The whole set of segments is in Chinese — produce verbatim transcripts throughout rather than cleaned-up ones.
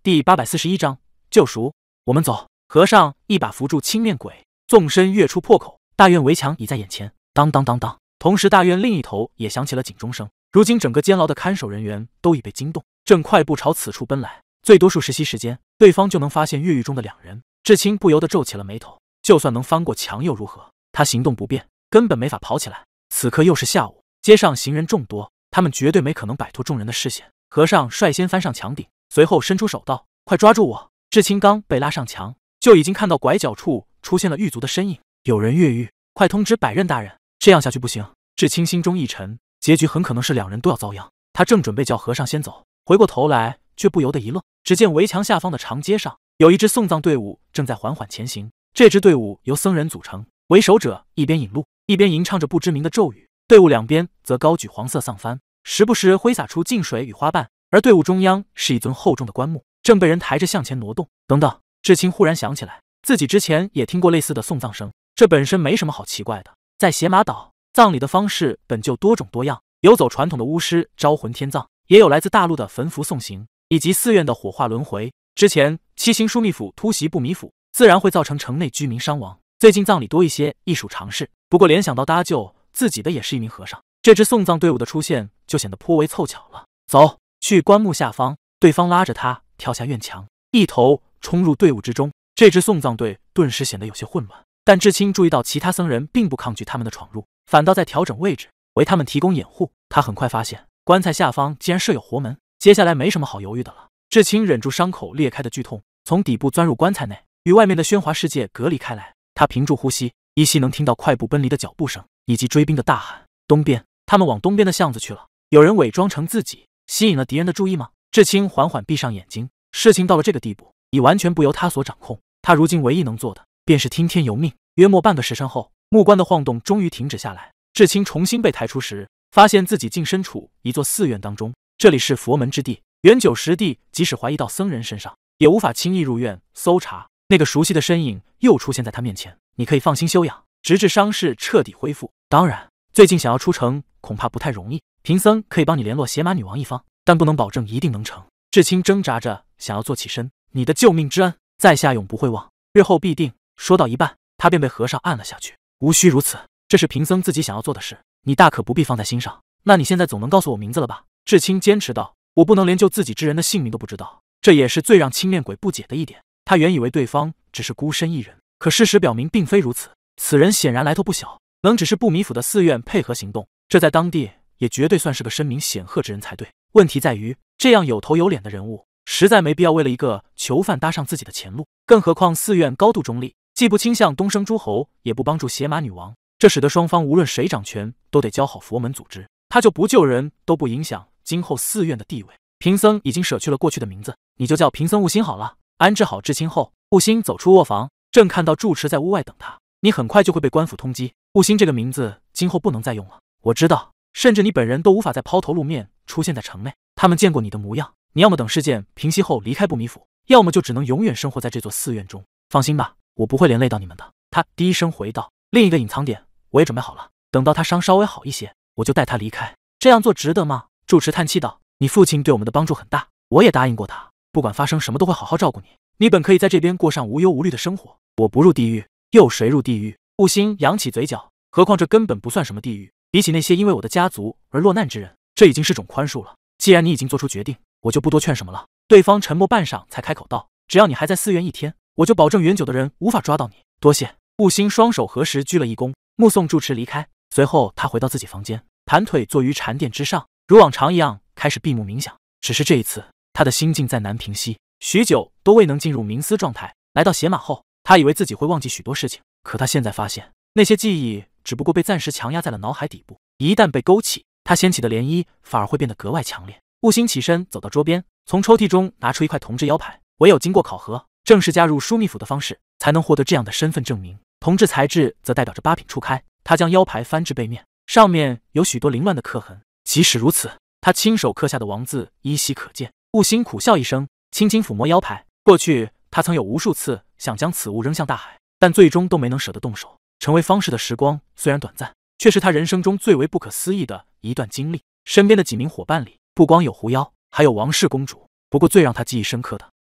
第八百四十一章救赎。我们走。和尚一把扶住青面鬼，纵身跃出破口，大院围墙已在眼前。当当当当，同时大院另一头也响起了警钟声。如今整个监牢的看守人员都已被惊动，正快步朝此处奔来。最多数十息时间，对方就能发现越狱中的两人。志清不由得皱起了眉头，就算能翻过墙又如何？他行动不便，根本没法跑起来。此刻又是下午，街上行人众多，他们绝对没可能摆脱众人的视线。和尚率先翻上墙顶，随后伸出手道：“快抓住我！”志清刚被拉上墙，就已经看到拐角处出现了狱卒的身影。有人越狱，快通知百仞大人！这样下去不行。志清心中一沉，结局很可能是两人都要遭殃。他正准备叫和尚先走，回过头来却不由得一愣。只见围墙下方的长街上，有一支送葬队伍正在缓缓前行。这支队伍由僧人组成，为首者一边引路，一边吟唱着不知名的咒语。队伍两边则高举黄色丧幡，时不时挥洒出净水与花瓣。而队伍中央是一尊厚重的棺木，正被人抬着向前挪动。等等，志清忽然想起来，自己之前也听过类似的送葬声，这本身没什么好奇怪的。在邪马岛，葬礼的方式本就多种多样，有走传统的巫师招魂天葬，也有来自大陆的焚符送行，以及寺院的火化轮回。之前七星枢密府突袭不弥府，自然会造成城内居民伤亡。最近葬礼多一些，亦属常事。不过联想到搭救自己的也是一名和尚，这支送葬队伍的出现就显得颇为凑巧了。走去棺木下方，对方拉着他跳下院墙，一头冲入队伍之中。这支送葬队顿时显得有些混乱，但志清注意到其他僧人并不抗拒他们的闯入，反倒在调整位置，为他们提供掩护。他很快发现棺材下方竟然设有活门，接下来没什么好犹豫的了。志清忍住伤口裂开的剧痛，从底部钻入棺材内，与外面的喧哗世界隔离开来。他屏住呼吸，依稀能听到快步奔离的脚步声，以及追兵的大喊：“东边！”他们往东边的巷子去了。有人伪装成自己，吸引了敌人的注意吗？志清缓缓闭上眼睛，事情到了这个地步，已完全不由他所掌控。他如今唯一能做的，便是听天由命。约莫半个时辰后，木棺的晃动终于停止下来。志清重新被抬出时，发现自己竟身处一座寺院当中。这里是佛门之地，元九实地即使怀疑到僧人身上，也无法轻易入院搜查。那个熟悉的身影又出现在他面前。你可以放心休养，直至伤势彻底恢复。当然，最近想要出城恐怕不太容易。贫僧可以帮你联络邪马女王一方，但不能保证一定能成。志清挣扎着想要坐起身。你的救命之恩，在下永不会忘，日后必定。说到一半，他便被和尚按了下去。无需如此，这是贫僧自己想要做的事，你大可不必放在心上。那你现在总能告诉我名字了吧？志清坚持道。我不能连救自己之人的性命都不知道，这也是最让青面鬼不解的一点。他原以为对方只是孤身一人，可事实表明并非如此。此人显然来头不小，能只是不弥府的寺院配合行动，这在当地也绝对算是个声名显赫之人才对。问题在于，这样有头有脸的人物，实在没必要为了一个囚犯搭上自己的前路。更何况寺院高度中立，既不倾向东升诸侯，也不帮助邪马女王，这使得双方无论谁掌权，都得交好佛门组织。他就不救人，都不影响今后寺院的地位。贫僧已经舍去了过去的名字，你就叫贫僧悟心好了。安置好志清后，悟心走出卧房，正看到住持在屋外等他。你很快就会被官府通缉，悟心这个名字今后不能再用了。我知道，甚至你本人都无法再抛头露面出现在城内。他们见过你的模样，你要么等事件平息后离开不弥府，要么就只能永远生活在这座寺院中。放心吧，我不会连累到你们的。他低声回道。另一个隐藏点我也准备好了，等到他伤稍微好一些，我就带他离开。这样做值得吗？住持叹气道。你父亲对我们的帮助很大，我也答应过他，不管发生什么都会好好照顾你。你本可以在这边过上无忧无虑的生活。我不入地狱，又谁入地狱？悟心扬起嘴角，何况这根本不算什么地狱，比起那些因为我的家族而落难之人，这已经是种宽恕了。既然你已经做出决定，我就不多劝什么了。对方沉默半晌才开口道。只要你还在寺院一天，我就保证远久的人无法抓到你。多谢。悟心双手合十鞠了一躬，目送住持离开。随后他回到自己房间，盘腿坐于禅垫之上，如往常一样开始闭目冥想。只是这一次他的心境再难平息，许久都未能进入冥思状态。来到邪马后，他以为自己会忘记许多事情，可他现在发现那些记忆只不过被暂时强压在了脑海底部，一旦被勾起，他掀起的涟漪反而会变得格外强烈。悟心起身走到桌边，从抽屉中拿出一块铜制腰牌，唯有经过考核，正式加入枢密府的方式，才能获得这样的身份证明。铜制材质则代表着八品初开。他将腰牌翻至背面，上面有许多凌乱的刻痕，即使如此，他亲手刻下的王字依稀可见。悟心苦笑一声，轻轻抚摸腰牌。过去他曾有无数次想将此物扔向大海，但最终都没能舍得动手。成为方士的时光虽然短暂，却是他人生中最为不可思议的一段经历。身边的几名伙伴里，不光有狐妖，还有王氏公主。不过最让他记忆深刻的，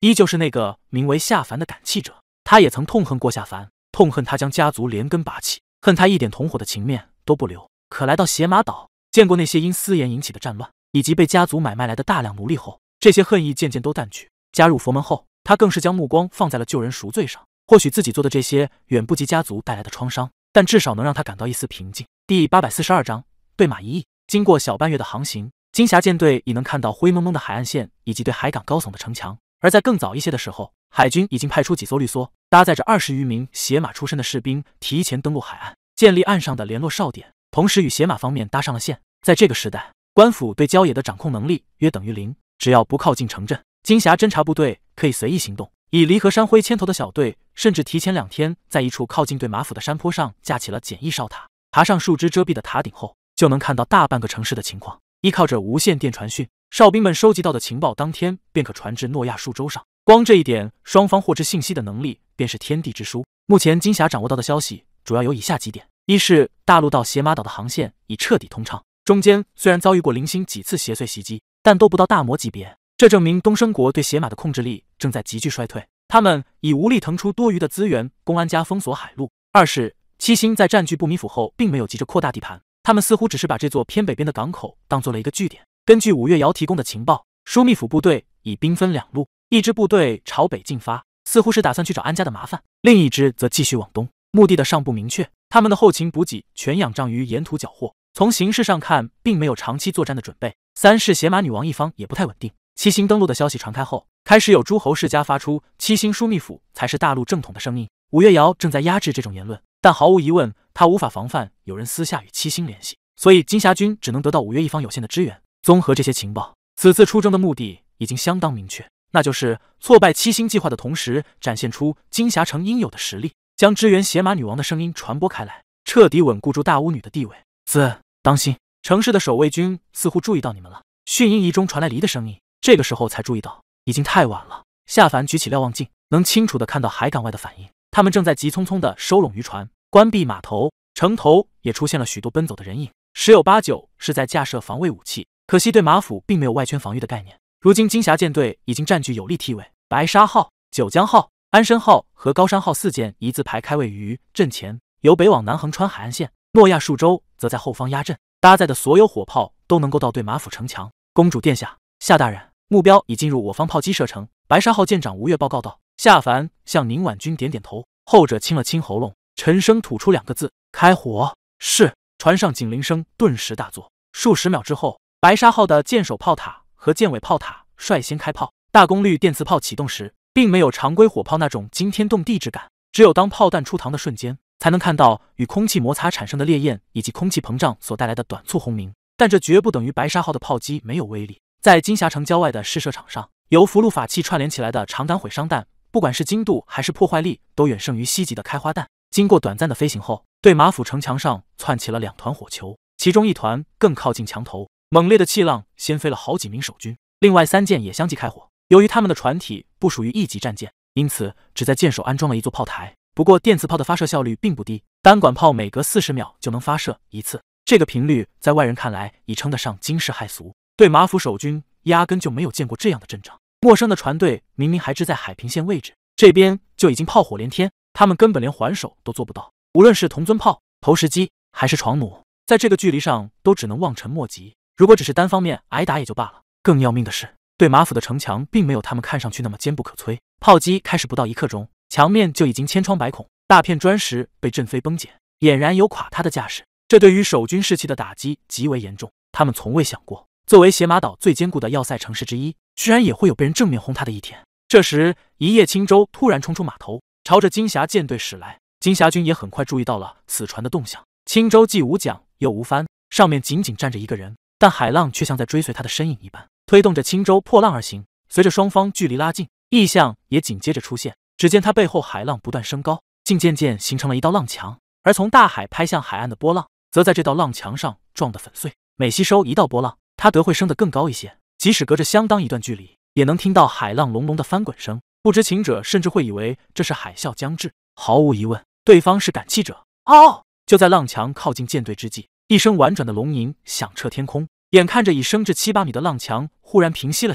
依旧是那个名为夏凡的感气者。他也曾痛恨过夏凡，痛恨他将家族连根拔起，恨他一点同伙的情面都不留。可来到邪马岛，见过那些因私盐引起的战乱，以及被家族买卖来的大量奴隶后，这些恨意渐渐都淡去。加入佛门后，他更是将目光放在了救人赎罪上。或许自己做的这些远不及家族带来的创伤，但至少能让他感到一丝平静。第八百四十二章对马一役。经过小半月的航行，金霞舰队已能看到灰蒙蒙的海岸线以及对海港高耸的城墙。而在更早一些的时候，海军已经派出几艘绿梭，搭载着二十余名血马出身的士兵，提前登陆海岸，建立岸上的联络哨点，同时与血马方面搭上了线。在这个时代，官府对郊野的掌控能力约等于零，只要不靠近城镇，金霞侦察部队可以随意行动。以离合山辉牵头的小队，甚至提前两天在一处靠近对马府的山坡上架起了简易哨塔，爬上树枝遮蔽的塔顶后，就能看到大半个城市的情况。依靠着无线电传讯，哨兵们收集到的情报当天便可传至诺亚数洲上。光这一点，双方获知信息的能力便是天地之殊。目前金霞掌握到的消息主要有以下几点：一是大陆到邪马岛的航线已彻底通畅，中间虽然遭遇过零星几次邪祟袭击，但都不到大魔级别，这证明东升国对邪马的控制力正在急剧衰退，他们已无力腾出多余的资源供安家封锁海路。二是七星在占据布米府后，并没有急着扩大地盘，他们似乎只是把这座偏北边的港口当做了一个据点。根据五岳瑶提供的情报，枢密府部队已兵分两路，一支部队朝北进发，似乎是打算去找安家的麻烦，另一支则继续往东，目的的尚不明确。他们的后勤补给全仰仗于沿途缴获，从形势上看，并没有长期作战的准备。三是邪马女王一方也不太稳定。七星登陆的消息传开后，开始有诸侯世家发出七星枢密府才是大陆正统的声音。五岳瑶正在压制这种言论，但毫无疑问，他无法防范有人私下与七星联系，所以金霞军只能得到五岳一方有限的支援。综合这些情报，此次出征的目的已经相当明确，那就是挫败七星计划的同时，展现出金霞城应有的实力，将支援邪马女王的声音传播开来，彻底稳固住大巫女的地位。四，当心，城市的守卫军似乎注意到你们了。迅音仪中传来离的声音，这个时候才注意到，已经太晚了。夏凡举起瞭望镜，能清楚地看到海港外的反应，他们正在急匆匆地收拢渔船，关闭码头，城头也出现了许多奔走的人影，十有八九是在架设防卫武器。可惜对马府并没有外圈防御的概念。如今金霞舰队已经占据有利地位，白沙号、九江号、安申号和高山号四舰一字排开位于阵前，由北往南横穿海岸线。诺亚数洲则在后方压阵，搭载的所有火炮都能够到对马府城墙。公主殿下，夏大人，目标已进入我方炮击射程。白沙号舰长吴越报告道。夏凡向宁婉君点点头，后者清了清喉咙，沉声吐出两个字：开火。是。船上警铃声顿时大作。数十秒之后，白沙号的舰首炮塔和舰尾炮塔率先开炮。大功率电磁炮启动时，并没有常规火炮那种惊天动地之感，只有当炮弹出膛的瞬间，才能看到与空气摩擦产生的烈焰以及空气膨胀所带来的短促轰鸣。但这绝不等于白沙号的炮击没有威力。在金霞城郊外的试射场上，由符箓法器串联起来的长杆毁伤弹，不管是精度还是破坏力，都远胜于西级的开花弹。经过短暂的飞行后，对马府城墙上窜起了两团火球，其中一团更靠近墙头，猛烈的气浪掀飞了好几名守军。另外三舰也相继开火。由于他们的船体不属于一级战舰，因此只在舰首安装了一座炮台。不过电磁炮的发射效率并不低，单管炮每隔四十秒就能发射一次，这个频率在外人看来已称得上惊世骇俗。对马府守军压根就没有见过这样的阵仗。陌生的船队明明还置在海平线位置，这边就已经炮火连天，他们根本连还手都做不到。无论是铜尊炮、投石机还是床弩，在这个距离上都只能望尘莫及。如果只是单方面挨打也就罢了，更要命的是，对马府的城墙并没有他们看上去那么坚不可摧。炮击开始不到一刻钟，墙面就已经千疮百孔，大片砖石被震飞崩解，俨然有垮塌的架势。这对于守军士气的打击极为严重。他们从未想过，作为邪马岛最坚固的要塞城市之一，居然也会有被人正面轰塌的一天。这时，一叶轻舟突然冲出码头，朝着金霞舰队驶来。金霞军也很快注意到了此船的动向。轻舟既无桨又无帆，上面仅仅站着一个人，但海浪却像在追随他的身影一般，推动着轻舟破浪而行。随着双方距离拉近，异象也紧接着出现。只见他背后海浪不断升高，竟渐渐形成了一道浪墙，而从大海拍向海岸的波浪，则在这道浪墙上撞得粉碎。每吸收一道波浪，它得会升得更高一些，即使隔着相当一段距离，也能听到海浪隆隆的翻滚声。不知情者甚至会以为这是海啸将至。毫无疑问，对方是感气者。嗷！就在浪墙靠近舰队之际，一声婉转的龙吟响彻天空。眼看着已升至七八米的浪墙忽然平息了下去，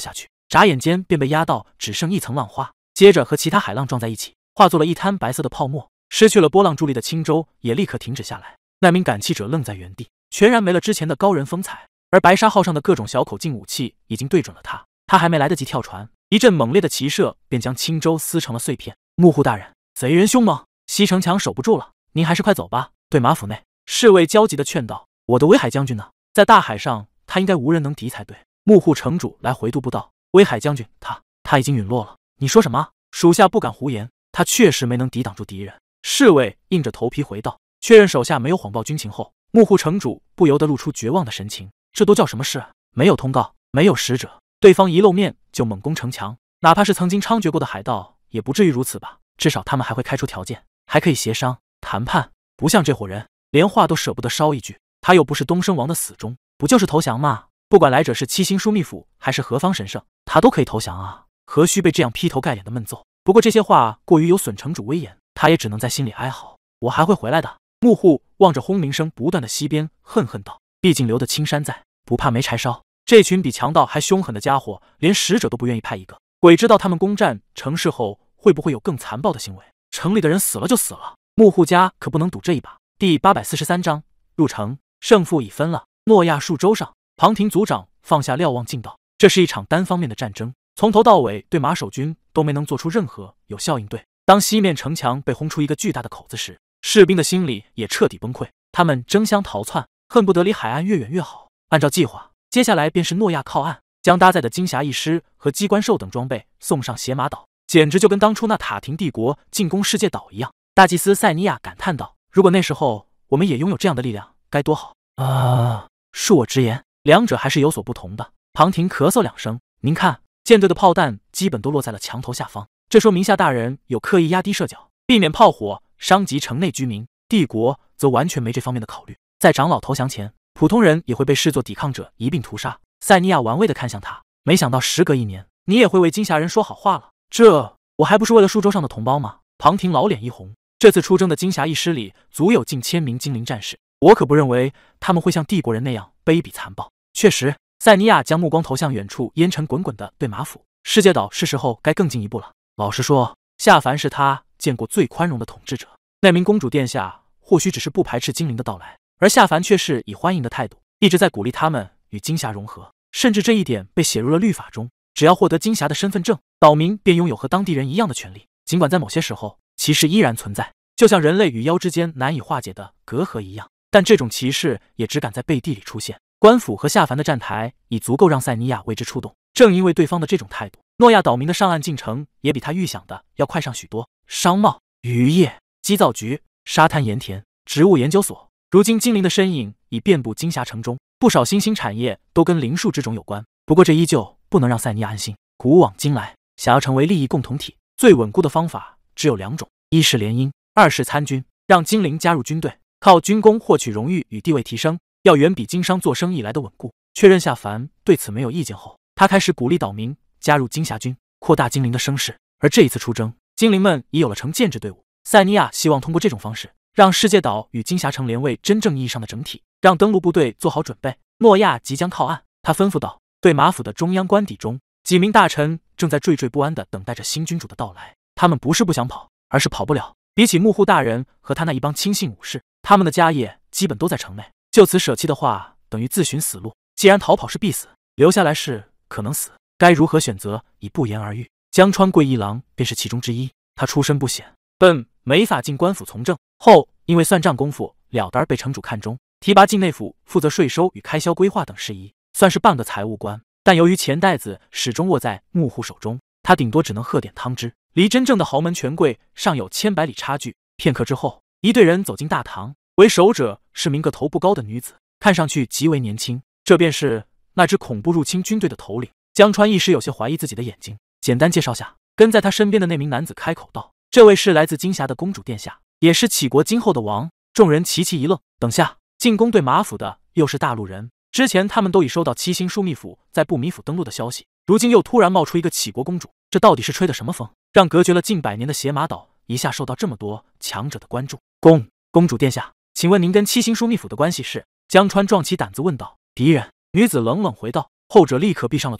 眨眼间便被压到只剩一层浪花，接着和其他海浪撞在一起，化作了一滩白色的泡沫。失去了波浪助力的轻舟也立刻停止下来。那名赶气者愣在原地，全然没了之前的高人风采。而白沙号上的各种小口径武器已经对准了他，他还没来得及跳船，一阵猛烈的齐射便将轻舟撕成了碎片。幕户大人，贼人凶猛，西城墙守不住了，您还是快走吧。对马府内侍卫焦急地劝道：“我的威海将军呢？在大海上，他应该无人能敌才对。”幕户城主来回渡不道：“威海将军，他他已经陨落了。”你说什么？属下不敢胡言，他确实没能抵挡住敌人。侍卫硬着头皮回道。确认手下没有谎报军情后，幕户城主不由得露出绝望的神情。这都叫什么事？没有通告，没有使者，对方一露面就猛攻城墙，哪怕是曾经猖獗过的海盗，也不至于如此吧？至少他们还会开出条件，还可以协商谈判。不像这伙人，连话都舍不得捎一句。他又不是东升王的死忠，不就是投降吗？不管来者是七星枢密府还是何方神圣，他都可以投降啊，何须被这样劈头盖脸的闷揍？不过这些话过于有损城主威严，他也只能在心里哀嚎。我还会回来的。幕户望着轰鸣声不断的西边，恨恨道：“毕竟留的青山在，不怕没柴烧。这群比强盗还凶狠的家伙，连使者都不愿意派一个。鬼知道他们攻占城市后会不会有更残暴的行为？城里的人死了就死了，幕户家可不能赌这一把。”第八百四十三章入城，胜负已分了。诺亚数洲上，庞廷族长放下瞭望镜道：“这是一场单方面的战争，从头到尾对马守军都没能做出任何有效应对。当西面城墙被轰出一个巨大的口子时，士兵的心里也彻底崩溃，他们争相逃窜，恨不得离海岸越远越好。按照计划，接下来便是诺亚靠岸，将搭载的金匣一师和机关兽等装备送上邪马岛，简直就跟当初那塔廷帝国进攻世界岛一样。大祭司塞尼亚感叹道：“如果那时候我们也拥有这样的力量，该多好啊！”恕我直言，两者还是有所不同的。庞廷咳嗽两声：“您看，舰队的炮弹基本都落在了墙头下方，这说明下大人有刻意压低射角，避免炮火伤及城内居民。帝国则完全没这方面的考虑，在长老投降前，普通人也会被视作抵抗者一并屠杀。”塞尼亚玩味地看向他，没想到时隔一年，你也会为金匣人说好话了。这我还不是为了数洲上的同胞吗？庞廷老脸一红，这次出征的金匣一师里足有近千名精灵战士，我可不认为他们会像帝国人那样卑鄙残暴。确实，塞尼亚将目光投向远处烟尘滚滚的对马府，世界岛是时候该更进一步了。老实说，夏凡是他见过最宽容的统治者。那名公主殿下或许只是不排斥精灵的到来，而夏凡却是以欢迎的态度，一直在鼓励他们与金匣融合，甚至这一点被写入了律法中。只要获得金匣的身份证，岛民便拥有和当地人一样的权利。尽管在某些时候，歧视依然存在，就像人类与妖之间难以化解的隔阂一样，但这种歧视也只敢在背地里出现。官府和夏凡的站台已足够让塞尼亚为之触动。正因为对方的这种态度，诺亚岛民的上岸进程也比他预想的要快上许多。商贸、渔业、机造局、沙滩盐田、植物研究所，如今精灵的身影已遍布金匣城中，不少新兴产业都跟灵术之种有关。不过这依旧不能让塞尼亚安心。古往今来，想要成为利益共同体，最稳固的方法只有两种：一是联姻，二是参军，让精灵加入军队，靠军功获取荣誉与地位提升，要远比经商做生意来的稳固。确认夏凡对此没有意见后，他开始鼓励岛民加入金匣军，扩大精灵的声势。而这一次出征，精灵们已有了成建制队伍。塞尼亚希望通过这种方式，让世界岛与金匣城连为真正意义上的整体，让登陆部队做好准备。诺亚即将靠岸，他吩咐道：“对马府的中央官邸中，几名大臣正在惴惴不安地等待着新君主的到来。他们不是不想跑，而是跑不了。比起幕户大人和他那一帮亲信武士，他们的家业基本都在城内，就此舍弃的话，等于自寻死路。既然逃跑是必死，留下来是可能死，该如何选择已不言而喻。江川贵一郎便是其中之一。他出身不显，本没法进官府从政，后因为算账功夫了得而被城主看中，提拔进内府，负责税收与开销规划等事宜，算是半个财务官。但由于钱袋子始终握在幕户手中，他顶多只能喝点汤汁，离真正的豪门权贵尚有千百里差距。片刻之后，一队人走进大堂，为首者是名个头不高的女子，看上去极为年轻。这便是那支恐怖入侵军队的头领。江川一时有些怀疑自己的眼睛，简单介绍下，跟在他身边的那名男子开口道：“这位是来自金匣的公主殿下，也是杞国今后的王。”众人齐齐一愣。等下，进攻对马府的又是大陆人。之前他们都已收到七星枢密府在布米府登陆的消息，如今又突然冒出一个杞国公主，这到底是吹的什么风，让隔绝了近百年的邪马岛一下受到这么多强者的关注？公公主殿下，请问您跟七星枢密府的关系是？江川壮起胆子问道。敌人。女子冷冷回道。后者立刻闭上了嘴。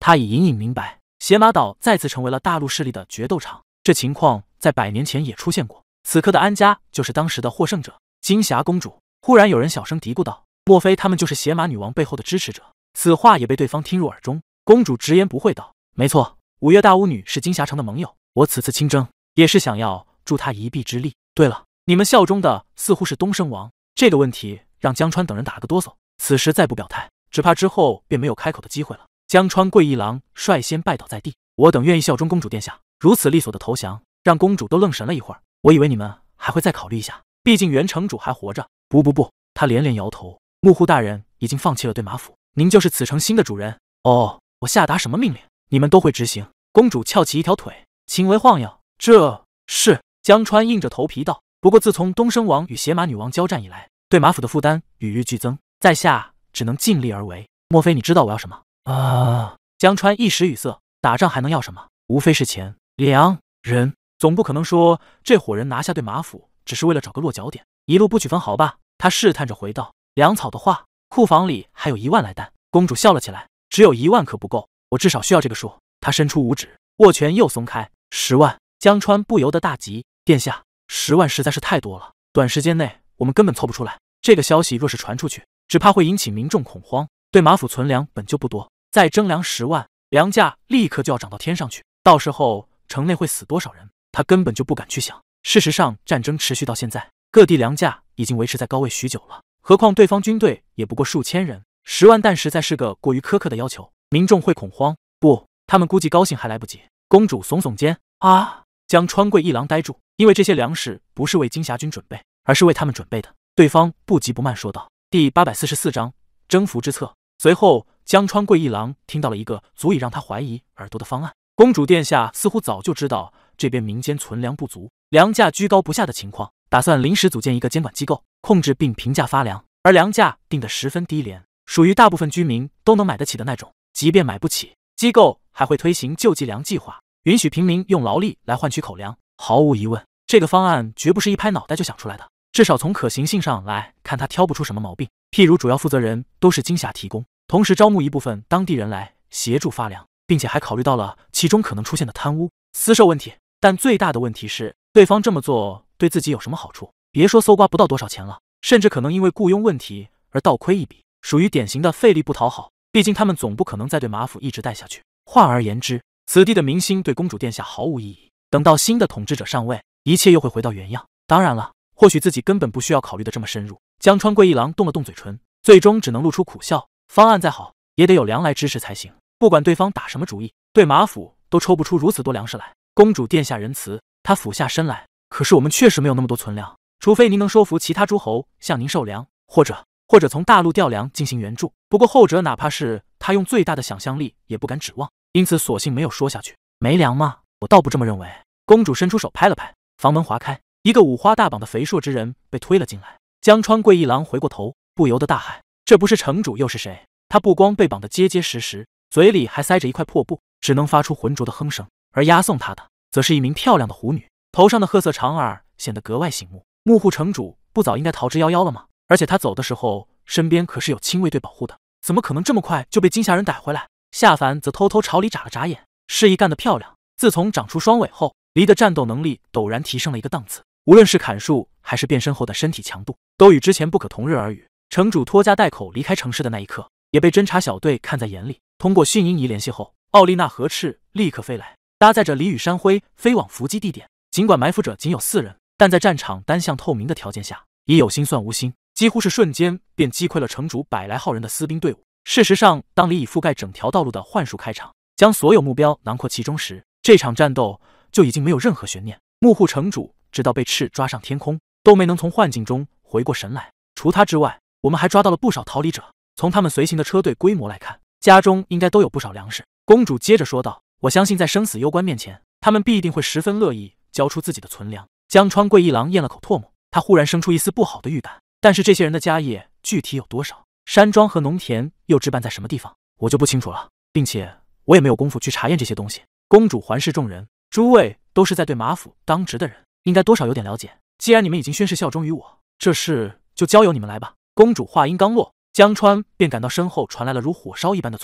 他已隐隐明白，邪马岛再次成为了大陆势力的决斗场。这情况在百年前也出现过。此刻的安家就是当时的获胜者。金霞公主，忽然有人小声嘀咕道：“莫非他们就是邪马女王背后的支持者？”此话也被对方听入耳中。公主直言不讳道：“没错，五岳大巫女是金霞城的盟友，我此次亲征也是想要助她一臂之力。对了，你们效忠的似乎是东升王。”这个问题让江川等人打了个哆嗦，此时再不表态，只怕之后便没有开口的机会了。江川贵一郎率先拜倒在地：“我等愿意效忠公主殿下。”如此利索的投降，让公主都愣神了一会儿。我以为你们还会再考虑一下，毕竟原城主还活着。不不不，他连连摇头。幕户大人已经放弃了对马府，您就是此城新的主人。哦，我下达什么命令，你们都会执行。公主翘起一条腿，轻微晃悠。这是江川硬着头皮道。不过自从东升王与邪马女王交战以来，对马府的负担与日俱增，在下只能尽力而为。莫非你知道我要什么？啊！江川一时语塞。打仗还能要什么？无非是钱、粮、人，总不可能说这伙人拿下对马府只是为了找个落脚点，一路不取分毫吧？他试探着回道：“粮草的话，库房里还有一万来担。”公主笑了起来：“只有一万可不够，我至少需要这个数。”他伸出五指，握拳又松开。十万！江川不由得大急：“殿下，十万实在是太多了，短时间内我们根本凑不出来。这个消息若是传出去，只怕会引起民众恐慌。对马府存粮本就不多，再征粮十万，粮价立刻就要涨到天上去，到时候城内会死多少人，他根本就不敢去想。事实上，战争持续到现在，各地粮价已经维持在高位许久了，何况对方军队也不过数千人，十万担实在是个过于苛刻的要求，民众会恐慌。不，他们估计高兴还来不及。”公主耸耸肩：“啊！”江川贵一郎呆住，因为这些粮食不是为金霞军准备，而是为他们准备的。对方不急不慢说道：“第八百四十四章征服之策。”随后，江川贵一郎听到了一个足以让他怀疑耳朵的方案。公主殿下似乎早就知道这边民间存粮不足，粮价居高不下的情况，打算临时组建一个监管机构，控制并平价发粮，而粮价定得十分低廉，属于大部分居民都能买得起的那种。即便买不起，机构还会推行救济粮计划，允许平民用劳力来换取口粮。毫无疑问，这个方案绝不是一拍脑袋就想出来的，至少从可行性上来看，他挑不出什么毛病。譬如主要负责人都是金霞提供，同时招募一部分当地人来协助发粮，并且还考虑到了其中可能出现的贪污、私售问题。但最大的问题是，对方这么做对自己有什么好处？别说搜刮不到多少钱了，甚至可能因为雇佣问题而倒亏一笔，属于典型的费力不讨好。毕竟他们总不可能再对马府一直待下去。换而言之，此地的民心对公主殿下毫无意义。等到新的统治者上位，一切又会回到原样。当然了，或许自己根本不需要考虑的这么深入。江川贵一郎动了动嘴唇，最终只能露出苦笑。方案再好，也得有粮来支持才行。不管对方打什么主意，对马府都抽不出如此多粮食来。公主殿下仁慈，他俯下身来。可是我们确实没有那么多存粮，除非您能说服其他诸侯向您售粮，或者或者从大陆调粮进行援助。不过后者哪怕是他用最大的想象力也不敢指望，因此索性没有说下去。没粮吗？我倒不这么认为。公主伸出手拍了拍，房门划开，一个五花大绑的肥硕之人被推了进来。江川贵一郎回过头，不由得大喊：“这不是城主又是谁？”他不光被绑得结结实实，嘴里还塞着一块破布，只能发出浑浊的哼声。而押送他的，则是一名漂亮的狐女，头上的褐色长耳显得格外醒目。幕户城主不早应该逃之夭夭了吗？而且他走的时候，身边可是有亲卫队保护的，怎么可能这么快就被金霞人逮回来？夏凡则偷偷朝里眨了眨眼，示意干得漂亮。自从长出双尾后，离的战斗能力陡然提升了一个档次，无论是砍树还是变身后的身体强度，都与之前不可同日而语。城主拖家带口离开城市的那一刻，也被侦察小队看在眼里。通过讯音仪联系后，奥丽娜和赤立刻飞来，搭载着李雨山辉飞往伏击地点。尽管埋伏者仅有四人，但在战场单向透明的条件下，已有心算无心，几乎是瞬间便击溃了城主百来号人的私兵队伍。事实上，当李以覆盖整条道路的幻术开场，将所有目标囊括其中时，这场战斗就已经没有任何悬念。幕户城主直到被赤抓上天空，都没能从幻境中回过神来。除他之外，我们还抓到了不少逃离者，从他们随行的车队规模来看，家中应该都有不少粮食。公主接着说道：“我相信在生死攸关面前，他们必定会十分乐意交出自己的存粮。”江川贵一郎咽了口唾沫，他忽然生出一丝不好的预感。但是这些人的家业具体有多少？山庄和农田又置办在什么地方？我就不清楚了，并且我也没有功夫去查验这些东西。公主环视众人，诸位都是在对马府当值的人，应该多少有点了解。既然你们已经宣誓效忠于我，这事就交由你们来吧。公主话音刚落，江川便感到身后传来了如火烧一般的错觉，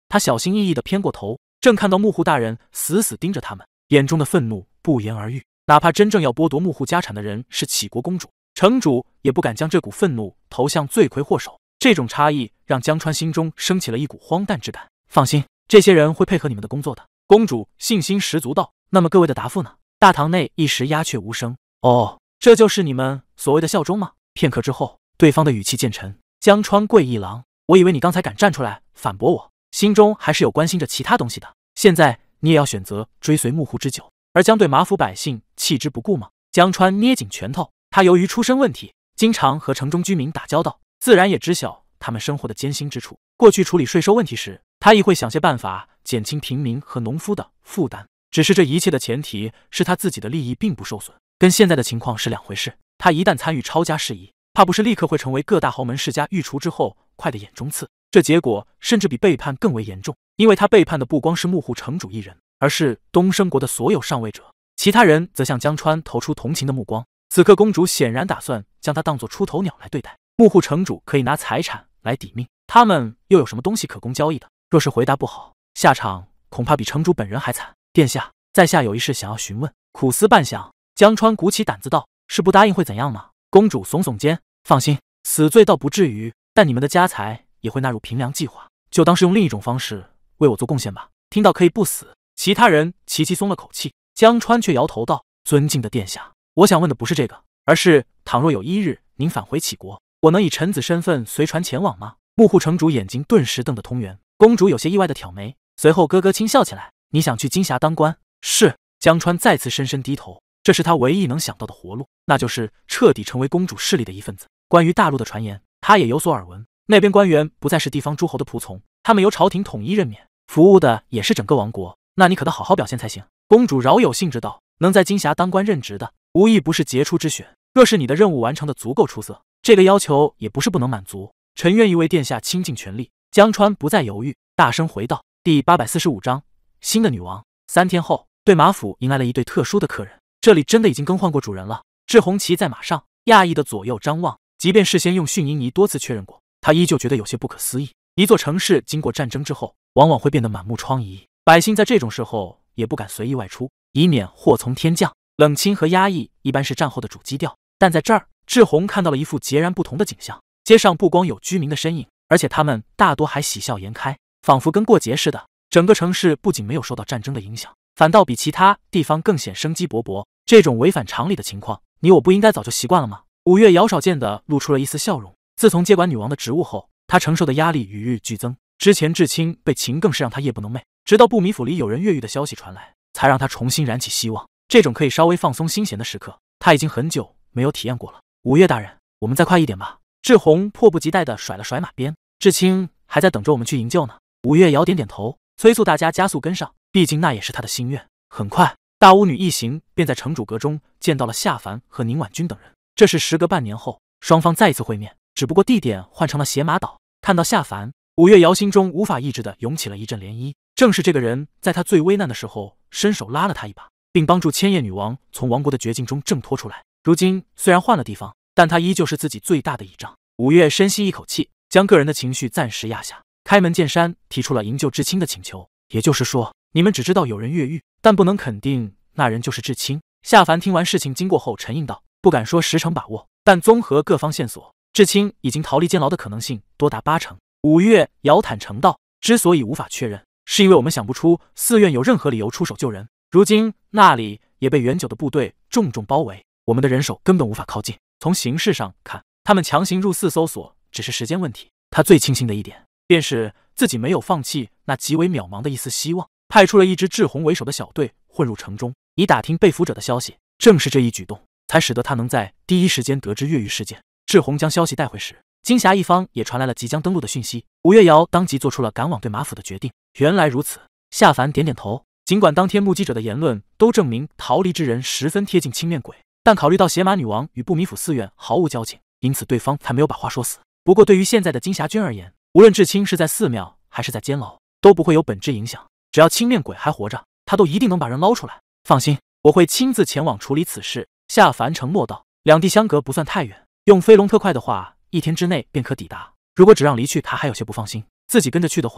他小心翼翼地偏过头，正看到幕户大人死死盯着他们，眼中的愤怒不言而喻。哪怕真正要剥夺幕户家产的人是杞国公主，城主也不敢将这股愤怒投向罪魁祸首。这种差异让江川心中升起了一股荒诞之感。放心，这些人会配合你们的工作的。公主信心十足道。那么各位的答复呢？大堂内一时鸦雀无声。哦，这就是你们所谓的效忠吗？片刻之后，对方的语气渐沉。江川贵一郎，我以为你刚才敢站出来反驳我，心中还是有关心着其他东西的。现在你也要选择追随幕户之久，而将对马府百姓弃之不顾吗？江川捏紧拳头，他由于出身问题，经常和城中居民打交道，自然也知晓他们生活的艰辛之处。过去处理税收问题时，他亦会想些办法减轻平民和农夫的负担。只是这一切的前提是他自己的利益并不受损，跟现在的情况是两回事。他一旦参与抄家事宜，怕不是立刻会成为各大豪门世家御厨之后快的眼中刺。这结果甚至比背叛更为严重，因为他背叛的不光是幕户城主一人，而是东升国的所有上位者。其他人则向江川投出同情的目光。此刻公主显然打算将他当作出头鸟来对待。幕户城主可以拿财产来抵命，他们又有什么东西可供交易的？若是回答不好，下场恐怕比城主本人还惨。殿下，在下有一事想要询问。苦思半晌，江川鼓起胆子道：“是不答应会怎样吗？”公主耸耸肩：“放心，死罪倒不至于，但你们的家财也会纳入平凉计划，就当是用另一种方式为我做贡献吧。”听到可以不死，其他人齐齐松了口气。江川却摇头道：“尊敬的殿下，我想问的不是这个，而是倘若有一日您返回杞国，我能以臣子身份随船前往吗？”幕户城主眼睛顿时瞪得通圆。公主有些意外的挑眉，随后咯咯轻笑起来：“你想去金匣当官？”是。江川再次深深低头，这是他唯一能想到的活路，那就是彻底成为公主势力的一份子。关于大陆的传言，他也有所耳闻。那边官员不再是地方诸侯的仆从，他们由朝廷统一任免，服务的也是整个王国。那你可得好好表现才行。公主饶有兴致道：“能在金匣当官任职的，无疑不是杰出之选。若是你的任务完成的足够出色，这个要求也不是不能满足。臣愿意为殿下倾尽全力。”江川不再犹豫，大声回道：“第八百四十五章新的女王。”三天后，对马府迎来了一对特殊的客人。这里真的已经更换过主人了。志红骑在马上，讶异的左右张望，即便事先用迅银仪多次确认过，他依旧觉得有些不可思议。一座城市经过战争之后，往往会变得满目疮痍，百姓在这种时候也不敢随意外出，以免祸从天降。冷清和压抑一般是战后的主基调，但在这儿，志红看到了一副截然不同的景象。街上不光有居民的身影，而且他们大多还喜笑颜开，仿佛跟过节似的。整个城市不仅没有受到战争的影响，反倒比其他地方更显生机勃勃。这种违反常理的情况，你我不应该早就习惯了吗？五月瑶少见的露出了一丝笑容。自从接管女王的职务后，她承受的压力与日俱增。之前至亲被擒更是让她夜不能寐，直到不米府里有人越狱的消息传来，才让她重新燃起希望。这种可以稍微放松心弦的时刻，她已经很久没有体验过了。五月大人，我们再快一点吧。志红迫不及待地甩了甩马鞭，至亲还在等着我们去营救呢。五月瑶点点头，催促大家加速跟上，毕竟那也是他的心愿。很快，大巫女一行便在城主阁中见到了夏凡和宁婉君等人。这是时隔半年后，双方再一次会面，只不过地点换成了邪马岛。看到夏凡，五月瑶心中无法抑制的涌起了一阵涟漪。正是这个人，在他最危难的时候伸手拉了他一把，并帮助千叶女王从王国的绝境中挣脱出来。如今虽然换了地方，但他依旧是自己最大的倚仗。五月深吸一口气，将个人的情绪暂时压下，开门见山提出了营救至亲的请求。也就是说，你们只知道有人越狱，但不能肯定那人就是至亲。夏凡听完事情经过后沉吟道：“不敢说十成把握，但综合各方线索，至亲已经逃离监牢的可能性多达八成。”五月遥坦诚道：“之所以无法确认，是因为我们想不出寺院有任何理由出手救人。如今那里也被元九的部队重重包围，我们的人手根本无法靠近。从形势上看，他们强行入寺搜索只是时间问题。”他最庆幸的一点，便是自己没有放弃那极为渺茫的一丝希望，派出了一支志红为首的小队混入城中，以打听被俘者的消息。正是这一举动，才使得他能在第一时间得知越狱事件。志红将消息带回时，金匣一方也传来了即将登陆的讯息。吴月瑶当即做出了赶往对马府的决定。原来如此，夏凡点点头。尽管当天目击者的言论都证明逃离之人十分贴近青面鬼，但考虑到邪马女王与不米府寺院毫无交情，因此对方才没有把话说死。不过对于现在的金匣君而言，无论至亲是在寺庙还是在监牢，都不会有本质影响。只要青面鬼还活着，他都一定能把人捞出来。放心，我会亲自前往处理此事。夏凡承诺道。两地相隔不算太远，用飞龙特快的话，一天之内便可抵达。如果只让离去，他还有些不放心。自己跟着去的话，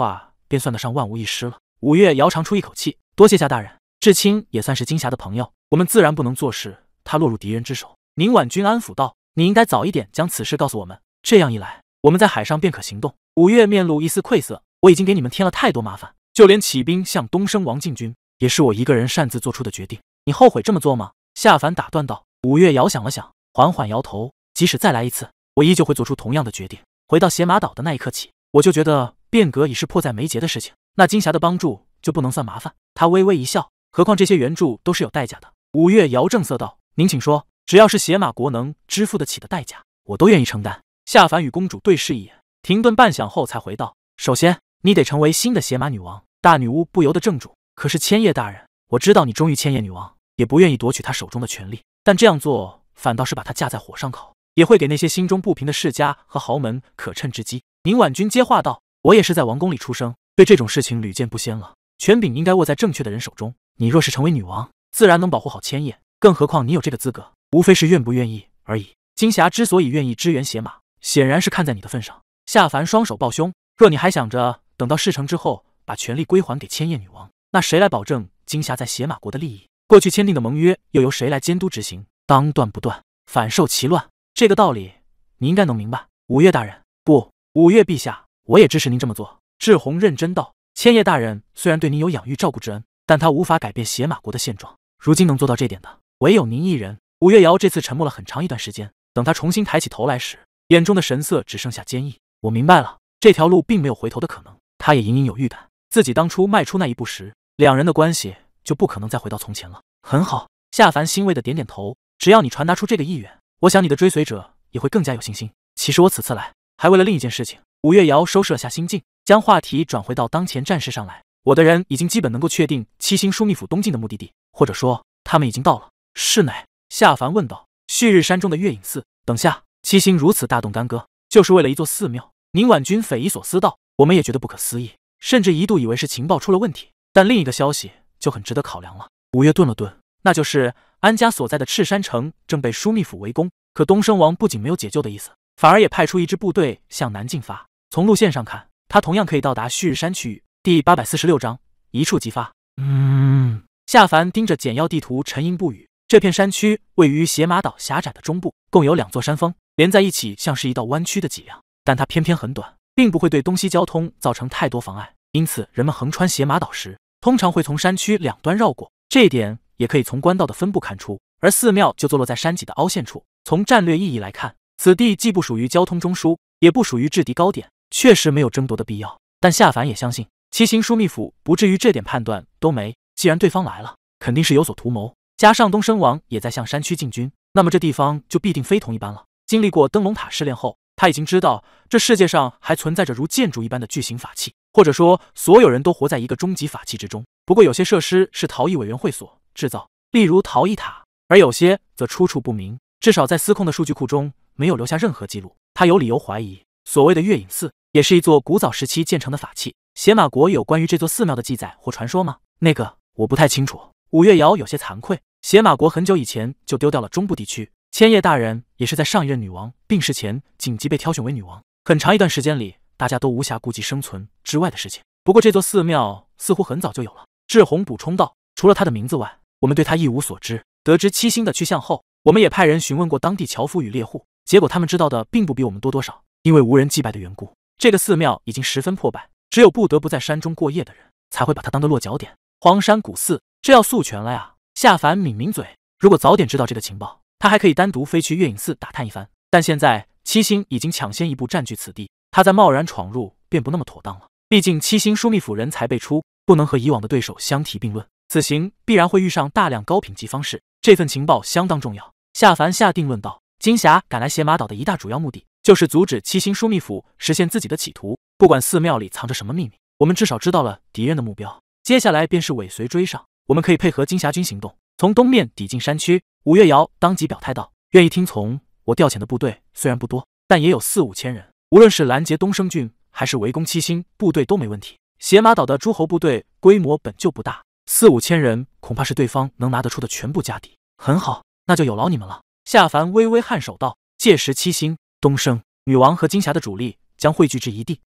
便算得上万无一失了。五岳遥长出一口气，多谢夏大人。至亲也算是金霞的朋友，我们自然不能坐视他落入敌人之手。宁婉君安抚道：“你应该早一点将此事告诉我们，这样一来，我们在海上便可行动。”五岳面露一丝愧色：“我已经给你们添了太多麻烦，就连起兵向东升王进军，也是我一个人擅自做出的决定。你后悔这么做吗？”夏凡打断道。五岳遥想了想，缓缓摇头：“即使再来一次，我依旧会做出同样的决定。回到邪马岛的那一刻起，我就觉得变革已是迫在眉睫的事情，那金霞的帮助就不能算麻烦。”他微微一笑。何况这些援助都是有代价的。五岳遥正色道：“您请说，只要是邪马国能支付得起的代价，我都愿意承担。”夏凡与公主对视一眼，停顿半晌后才回道：“首先，你得成为新的邪马女王。”大女巫不由得怔住。可是千叶大人，我知道你忠于千叶女王，也不愿意夺取她手中的权力，但这样做反倒是把她架在火上烤，也会给那些心中不平的世家和豪门可乘之机。宁婉君接话道：“我也是在王宫里出生，对这种事情屡见不鲜了。权柄应该握在正确的人手中。你若是成为女王，自然能保护好千叶，更何况你有这个资格，无非是愿不愿意而已。金霞之所以愿意支援邪马，显然是看在你的份上。”夏凡双手抱胸：“若你还想着等到事成之后把权力归还给千叶女王，那谁来保证金霞在邪马国的利益？过去签订的盟约又由谁来监督执行？当断不断，反受其乱。这个道理你应该能明白。”五岳大人，不，五岳陛下，我也支持您这么做。志宏认真道：“千叶大人虽然对您有养育照顾之恩，但他无法改变邪马国的现状。如今能做到这点的，唯有您一人。”五岳遥这次沉默了很长一段时间，等他重新抬起头来时，眼中的神色只剩下坚毅。“我明白了，这条路并没有回头的可能。”他也隐隐有预感，自己当初迈出那一步时，两人的关系就不可能再回到从前了。很好，夏凡欣慰的点点头。只要你传达出这个意愿，我想你的追随者也会更加有信心。其实我此次来，还为了另一件事情。五岳遥收拾了下心境，将话题转回到当前战事上来。我的人已经基本能够确定七星枢密府东进的目的地，或者说他们已经到了。是哪？夏凡问道。旭日山中的月影寺。等下，七星如此大动干戈，就是为了一座寺庙？宁婉君匪夷所思道。我们也觉得不可思议，甚至一度以为是情报出了问题。但另一个消息就很值得考量了。五岳顿了顿，那就是安家所在的赤山城正被枢密府围攻。可东升王不仅没有解救的意思，反而也派出一支部队向南进发。从路线上看，他同样可以到达旭日山区域。第八百四十六章，一触即发。嗯，夏凡盯着简要地图，沉吟不语。这片山区位于邪马岛狭窄的中部，共有两座山峰连在一起，像是一道弯曲的脊梁。但它偏偏很短，并不会对东西交通造成太多妨碍。因此，人们横穿邪马岛时，通常会从山区两端绕过。这一点也可以从官道的分布看出。而寺庙就坐落在山脊的凹陷处。从战略意义来看，此地既不属于交通中枢，也不属于制敌高点，确实没有争夺的必要。但夏凡也相信，七星枢密府不至于这点判断都没。既然对方来了，肯定是有所图谋。加上东升王也在向山区进军，那么这地方就必定非同一般了。经历过灯笼塔试炼后，他已经知道这世界上还存在着如建筑一般的巨型法器，或者说所有人都活在一个终极法器之中。不过有些设施是陶艺委员会所制造，例如陶艺塔，而有些则出处不明，至少在司空的数据库中没有留下任何记录。他有理由怀疑，所谓的月影寺也是一座古早时期建成的法器。邪马国有关于这座寺庙的记载或传说吗？那个我不太清楚。五岳遥有些惭愧，邪马国很久以前就丢掉了中部地区。千叶大人也是在上一任女王病逝前紧急被挑选为女王，很长一段时间里，大家都无暇顾及生存之外的事情。不过这座寺庙似乎很早就有了。志宏补充道，除了他的名字外，我们对他一无所知。得知七星的去向后，我们也派人询问过当地樵夫与猎户，结果他们知道的并不比我们多多少。因为无人祭拜的缘故，这个寺庙已经十分破败，只有不得不在山中过夜的人才会把它当个落脚点。荒山古寺，这要诉权了呀！夏凡抿抿嘴，如果早点知道这个情报，他还可以单独飞去月影寺打探一番。但现在七星已经抢先一步占据此地，他再贸然闯入便不那么妥当了。毕竟七星枢密府人才辈出，不能和以往的对手相提并论。此行必然会遇上大量高品级方士，这份情报相当重要。夏凡下定论道：金霞赶来邪马岛的一大主要目的，就是阻止七星枢密府实现自己的企图。不管寺庙里藏着什么秘密，我们至少知道了敌人的目标。接下来便是尾随追上，我们可以配合金霞军行动，从东面抵进山区。五岳遥当即表态道：愿意听从。我调遣的部队虽然不多，但也有四五千人，无论是拦截东升郡还是围攻七星，部队都没问题。邪马岛的诸侯部队规模本就不大，四五千人恐怕是对方能拿得出的全部家底。很好，那就有劳你们了。夏凡微微颔首道：届时七星、东升、女王和金霞的主力将汇聚至一地，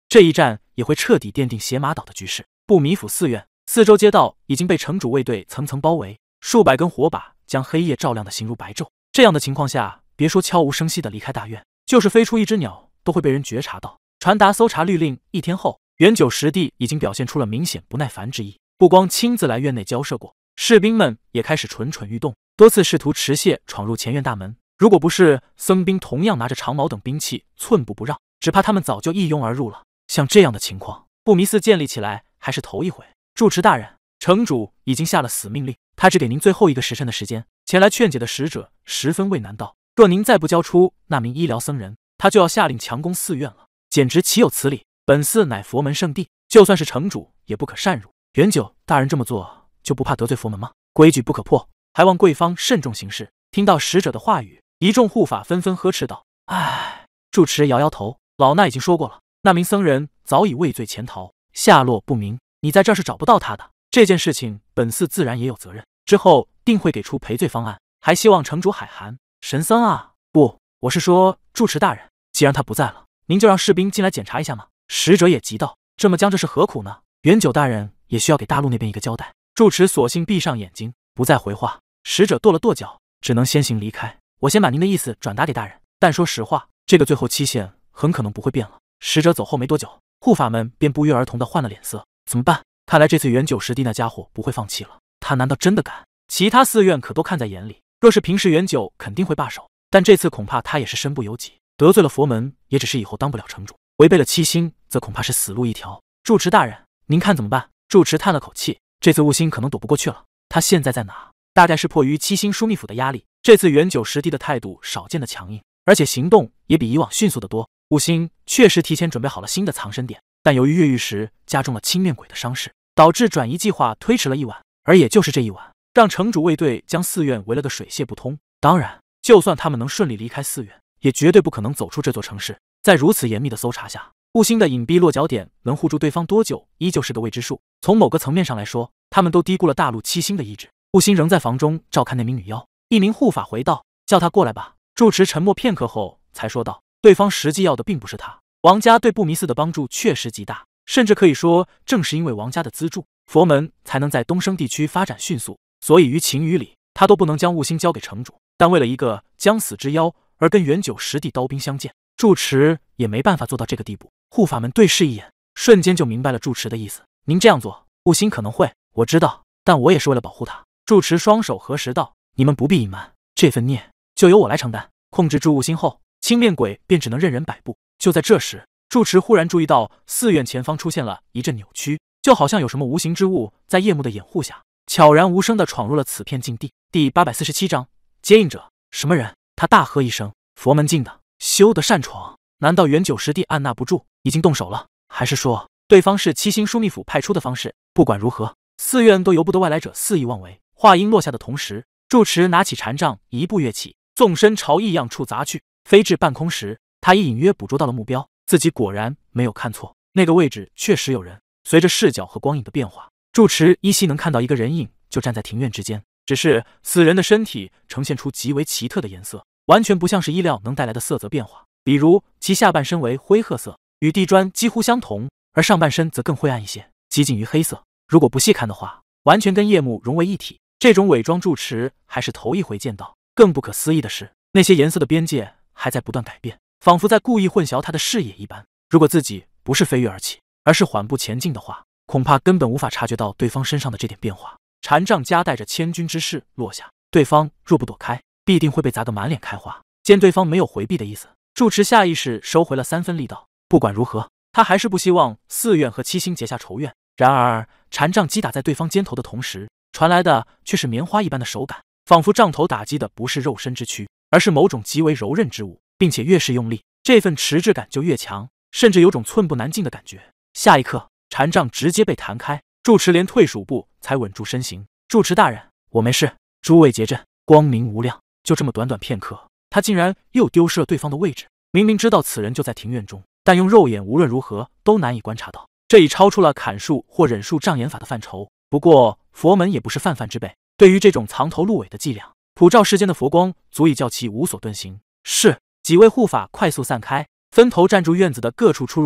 这一战也会彻底奠定邪马岛的局势。不米府寺院四周街道已经被城主卫队层层包围，数百根火把将黑夜照亮的形如白昼。这样的情况下，别说悄无声息地离开大院，就是飞出一只鸟都会被人觉察到。传达搜查律令一天后，元九实地已经表现出了明显不耐烦之意，不光亲自来院内交涉过，士兵们也开始蠢蠢欲动，多次试图持械闯入前院大门。如果不是僧兵同样拿着长矛等兵器寸步不让，只怕他们早就一拥而入了。像这样的情况，不弥寺建立起来还是头一回。住持大人，城主已经下了死命令，他只给您最后一个时辰的时间。前来劝解的使者十分为难道，若您再不交出那名医疗僧人，他就要下令强攻寺院了，简直岂有此理！本寺乃佛门圣地，就算是城主也不可擅入。元九大人这么做，就不怕得罪佛门吗？规矩不可破，还望贵方慎重行事。听到使者的话语，一众护法纷纷呵斥道：“唉！”住持摇摇头，老衲已经说过了，那名僧人早已畏罪潜逃，下落不明，你在这儿是找不到他的。这件事情本寺自然也有责任，之后定会给出赔罪方案，还希望城主海涵。神僧啊，不，我是说住持大人，既然他不在了，您就让士兵进来检查一下嘛。使者也急道：“这么僵，这是何苦呢？元九大人也需要给大陆那边一个交代。”住持索性闭上眼睛，不再回话。使者跺了跺脚，只能先行离开。我先把您的意思转达给大人，但说实话，这个最后期限很可能不会变了。使者走后没多久，护法们便不约而同地换了脸色。怎么办？看来这次元九师弟那家伙不会放弃了。他难道真的敢？其他寺院可都看在眼里，若是平时元九肯定会罢手，但这次恐怕他也是身不由己。得罪了佛门，也只是以后当不了城主；违背了七星，则恐怕是死路一条。住持大人，您看怎么办？住持叹了口气，这次悟星可能躲不过去了。他现在在哪？大概是迫于七星枢密府的压力，这次元九师弟的态度少见的强硬，而且行动也比以往迅速得多。悟星确实提前准备好了新的藏身点，但由于越狱时加重了青面鬼的伤势，导致转移计划推迟了一晚。而也就是这一晚，让城主卫队将寺院围了个水泄不通。当然，就算他们能顺利离开寺院，也绝对不可能走出这座城市。在如此严密的搜查下，悟星的隐蔽落脚点能护住对方多久，依旧是个未知数。从某个层面上来说，他们都低估了大陆七星的意志。悟星仍在房中照看那名女妖。一名护法回道：“叫她过来吧。”住持沉默片刻后才说道：“对方实际要的并不是他。王家对不弥寺的帮助确实极大，甚至可以说，正是因为王家的资助，佛门才能在东升地区发展迅速。所以于情于理，他都不能将悟星交给城主。但为了一个将死之妖而跟元九实地刀兵相见，住持也没办法做到这个地步。”护法们对视一眼，瞬间就明白了住持的意思。您这样做，悟星可能会……我知道，但我也是为了保护他。住持双手合十道：“你们不必隐瞒，这份孽就由我来承担。”控制住悟星后，青面鬼便只能任人摆布。就在这时，住持忽然注意到寺院前方出现了一阵扭曲，就好像有什么无形之物在夜幕的掩护下，悄然无声地闯入了此片禁地。第八百四十七章接应者。什么人？他大喝一声：“佛门禁的，休得擅闯！”难道元九师弟按捺不住，已经动手了？还是说对方是七星枢密府派出的方式？不管如何，寺院都由不得外来者肆意妄为。话音落下的同时，住持拿起禅杖，一步跃起，纵身朝异样处砸去。飞至半空时，他已隐约捕捉到了目标，自己果然没有看错，那个位置确实有人。随着视角和光影的变化，住持依稀能看到一个人影就站在庭院之间，只是此人的身体呈现出极为奇特的颜色，完全不像是衣料能带来的色泽变化。比如其下半身为灰褐色，与地砖几乎相同，而上半身则更灰暗一些，接近于黑色。如果不细看的话，完全跟夜幕融为一体。这种伪装住持还是头一回见到。更不可思议的是，那些颜色的边界还在不断改变，仿佛在故意混淆他的视野一般。如果自己不是飞跃而起，而是缓步前进的话，恐怕根本无法察觉到对方身上的这点变化。禅杖夹带着千钧之势落下，对方若不躲开，必定会被砸个满脸开花。见对方没有回避的意思，住持下意识收回了三分力道。不管如何，他还是不希望寺院和七星结下仇怨。然而禅杖击打在对方肩头的同时，传来的却是棉花一般的手感，仿佛杖头打击的不是肉身之躯，而是某种极为柔韧之物，并且越是用力，这份迟滞感就越强，甚至有种寸步难进的感觉。下一刻，禅杖直接被弹开，住持连退数步才稳住身形。住持大人，我没事。诸位结阵，光明无量。就这么短短片刻，他竟然又丢失了对方的位置。明明知道此人就在庭院中，但用肉眼无论如何都难以观察到，这已超出了砍树或忍术障眼法的范畴。不过佛门也不是泛泛之辈，对于这种藏头露尾的伎俩，普照世间的佛光足以叫其无所遁形。是，几位护法快速散开，分头站住院子的各处出入口。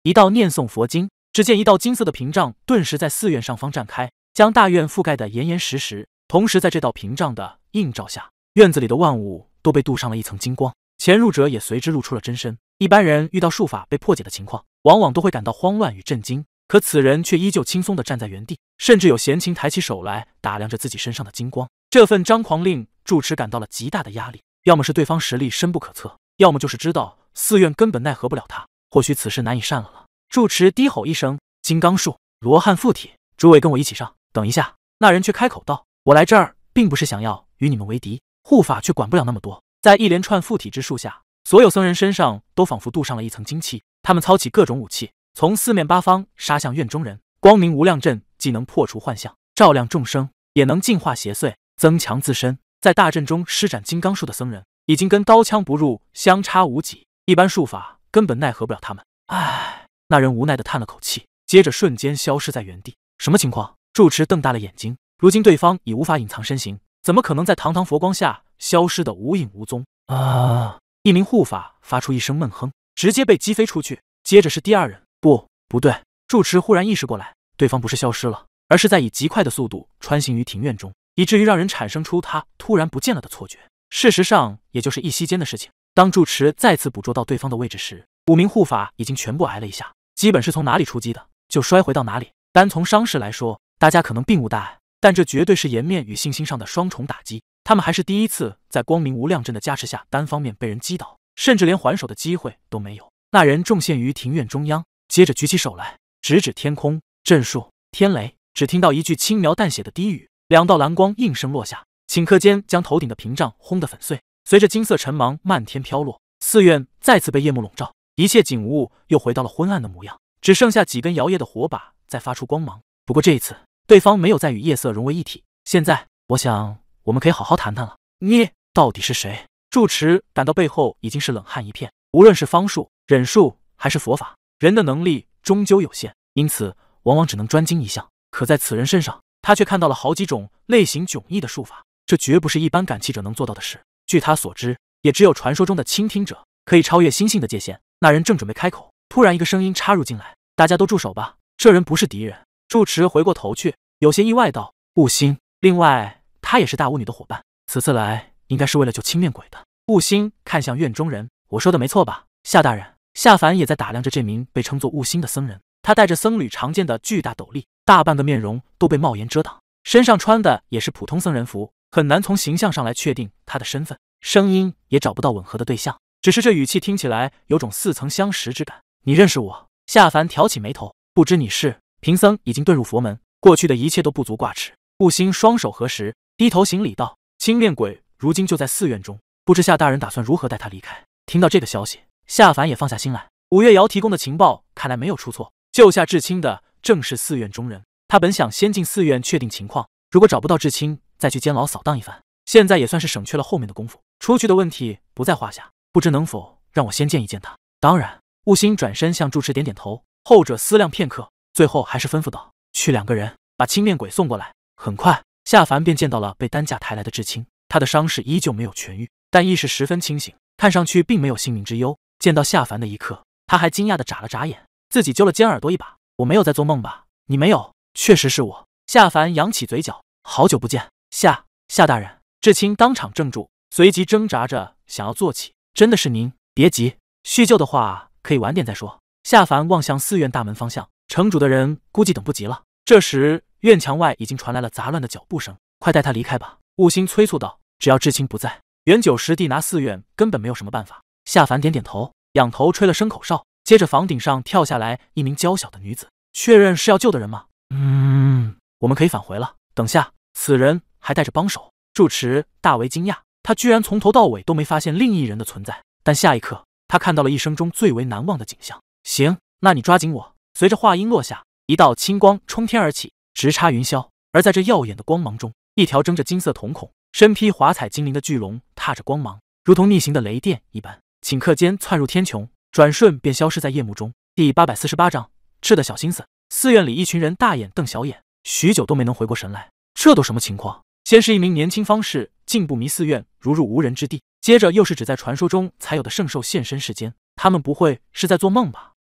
一道念诵佛经。只见一道金色的屏障顿时在寺院上方绽开，将大院覆盖得严严实实。同时在这道屏障的映照下，院子里的万物都被镀上了一层金光，潜入者也随之露出了真身。一般人遇到术法被破解的情况，往往都会感到慌乱与震惊，可此人却依旧轻松地站在原地，甚至有闲情抬起手来打量着自己身上的金光。这份张狂令住持感到了极大的压力，要么是对方实力深不可测，要么就是知道寺院根本奈何不了他，或许此事难以善了了。住持低吼一声：“金刚术，罗汉附体，诸位跟我一起上。”等一下，那人却开口道：“我来这儿并不是想要与你们为敌，护法却管不了那么多。”在一连串附体之术下，所有僧人身上都仿佛镀上了一层金漆，他们操起各种武器，从四面八方杀向院中人。光明无量阵既能破除幻象，照亮众生，也能净化邪祟，增强自身。在大阵中施展金刚术的僧人，已经跟刀枪不入相差无几，一般术法根本奈何不了他们。唉，那人无奈地叹了口气，接着瞬间消失在原地。什么情况？住持瞪大了眼睛，如今对方已无法隐藏身形，怎么可能在堂堂佛光下消失得无影无踪啊！一名护法发出一声闷哼，直接被击飞出去。接着是第二人，不，不对！住持忽然意识过来，对方不是消失了，而是在以极快的速度穿行于庭院中，以至于让人产生出他突然不见了的错觉。事实上，也就是一息间的事情。当住持再次捕捉到对方的位置时，五名护法已经全部挨了一下，基本是从哪里出击的，就摔回到哪里。单从伤势来说，大家可能并无大碍，但这绝对是颜面与信心上的双重打击。他们还是第一次在光明无量阵的加持下单方面被人击倒，甚至连还手的机会都没有。那人重现于庭院中央，接着举起手来，直指天空，阵术天雷。只听到一句轻描淡写的低语，两道蓝光应声落下，顷刻间将头顶的屏障轰得粉碎。随着金色尘芒漫天飘落，寺院再次被夜幕笼罩，一切景物又回到了昏暗的模样，只剩下几根摇曳的火把在发出光芒。不过这一次，对方没有再与夜色融为一体。现在，我想我们可以好好谈谈了。你到底是谁？住持感到背后已经是冷汗一片。无论是方术、忍术还是佛法，人的能力终究有限，因此往往只能专精一项。可在此人身上，他却看到了好几种类型迥异的术法，这绝不是一般感器者能做到的事。据他所知，也只有传说中的倾听者可以超越心性的界限。那人正准备开口，突然一个声音插入进来：“大家都住手吧，这人不是敌人。”住持回过头去，有些意外道：“悟心，另外他也是大巫女的伙伴，此次来应该是为了救青面鬼的。”悟心看向院中人：“我说的没错吧？夏大人。”夏凡也在打量着这名被称作悟心的僧人，他戴着僧侣常见的巨大斗笠，大半个面容都被帽檐遮挡，身上穿的也是普通僧人服，很难从形象上来确定他的身份，声音也找不到吻合的对象，只是这语气听起来有种似曾相识之感。“你认识我？”夏凡挑起眉头：“不知你是？”贫僧已经遁入佛门，过去的一切都不足挂齿。悟心双手合十，低头行礼道：“青面鬼如今就在寺院中，不知夏大人打算如何带他离开？”听到这个消息，夏凡也放下心来。五岳瑶提供的情报看来没有出错，救下至亲的正是寺院中人。他本想先进寺院确定情况，如果找不到至亲，再去监牢扫荡一番。现在也算是省去了后面的功夫，出去的问题不在话下。不知能否让我先见一见他？当然。悟心转身向住持点点头，后者思量片刻，最后还是吩咐道：“去两个人把青面鬼送过来。”很快，夏凡便见到了被担架抬来的至亲，他的伤势依旧没有痊愈，但意识十分清醒，看上去并没有性命之忧。见到夏凡的一刻，他还惊讶地眨了眨眼，自己揪了尖耳朵一把：“我没有在做梦吧？”“你没有，确实是我。”夏凡扬起嘴角：“好久不见，夏夏大人。”至亲当场怔住，随即挣扎着想要坐起：“真的是您？别急，叙旧的话可以晚点再说。”夏凡望向寺院大门方向，城主的人估计等不及了。这时，院墙外已经传来了杂乱的脚步声：“快带他离开吧！”悟心催促道：“只要至亲不在，元九师弟拿寺院根本没有什么办法。”夏凡点点头，仰头吹了声口哨，接着房顶上跳下来一名娇小的女子：“确认是要救的人吗？”“嗯，我们可以返回了。”“等下，此人还带着帮手。”住持大为惊讶，他居然从头到尾都没发现另一人的存在。但下一刻，他看到了一生中最为难忘的景象。“行，那你抓紧我。”随着话音落下，一道青光冲天而起，直插云霄。而在这耀眼的光芒中，一条睁着金色瞳孔、身披华彩金鳞的巨龙踏着光芒，如同逆行的雷电一般，顷刻间窜入天穹，转瞬便消失在夜幕中。第八百四十八章，赤的小心思。寺院里一群人大眼瞪小眼，许久都没能回过神来。这都什么情况？先是一名年轻方士进步迷寺院，如入无人之地，接着又是只在传说中才有的圣兽现身世间。他们不会是在做梦吧？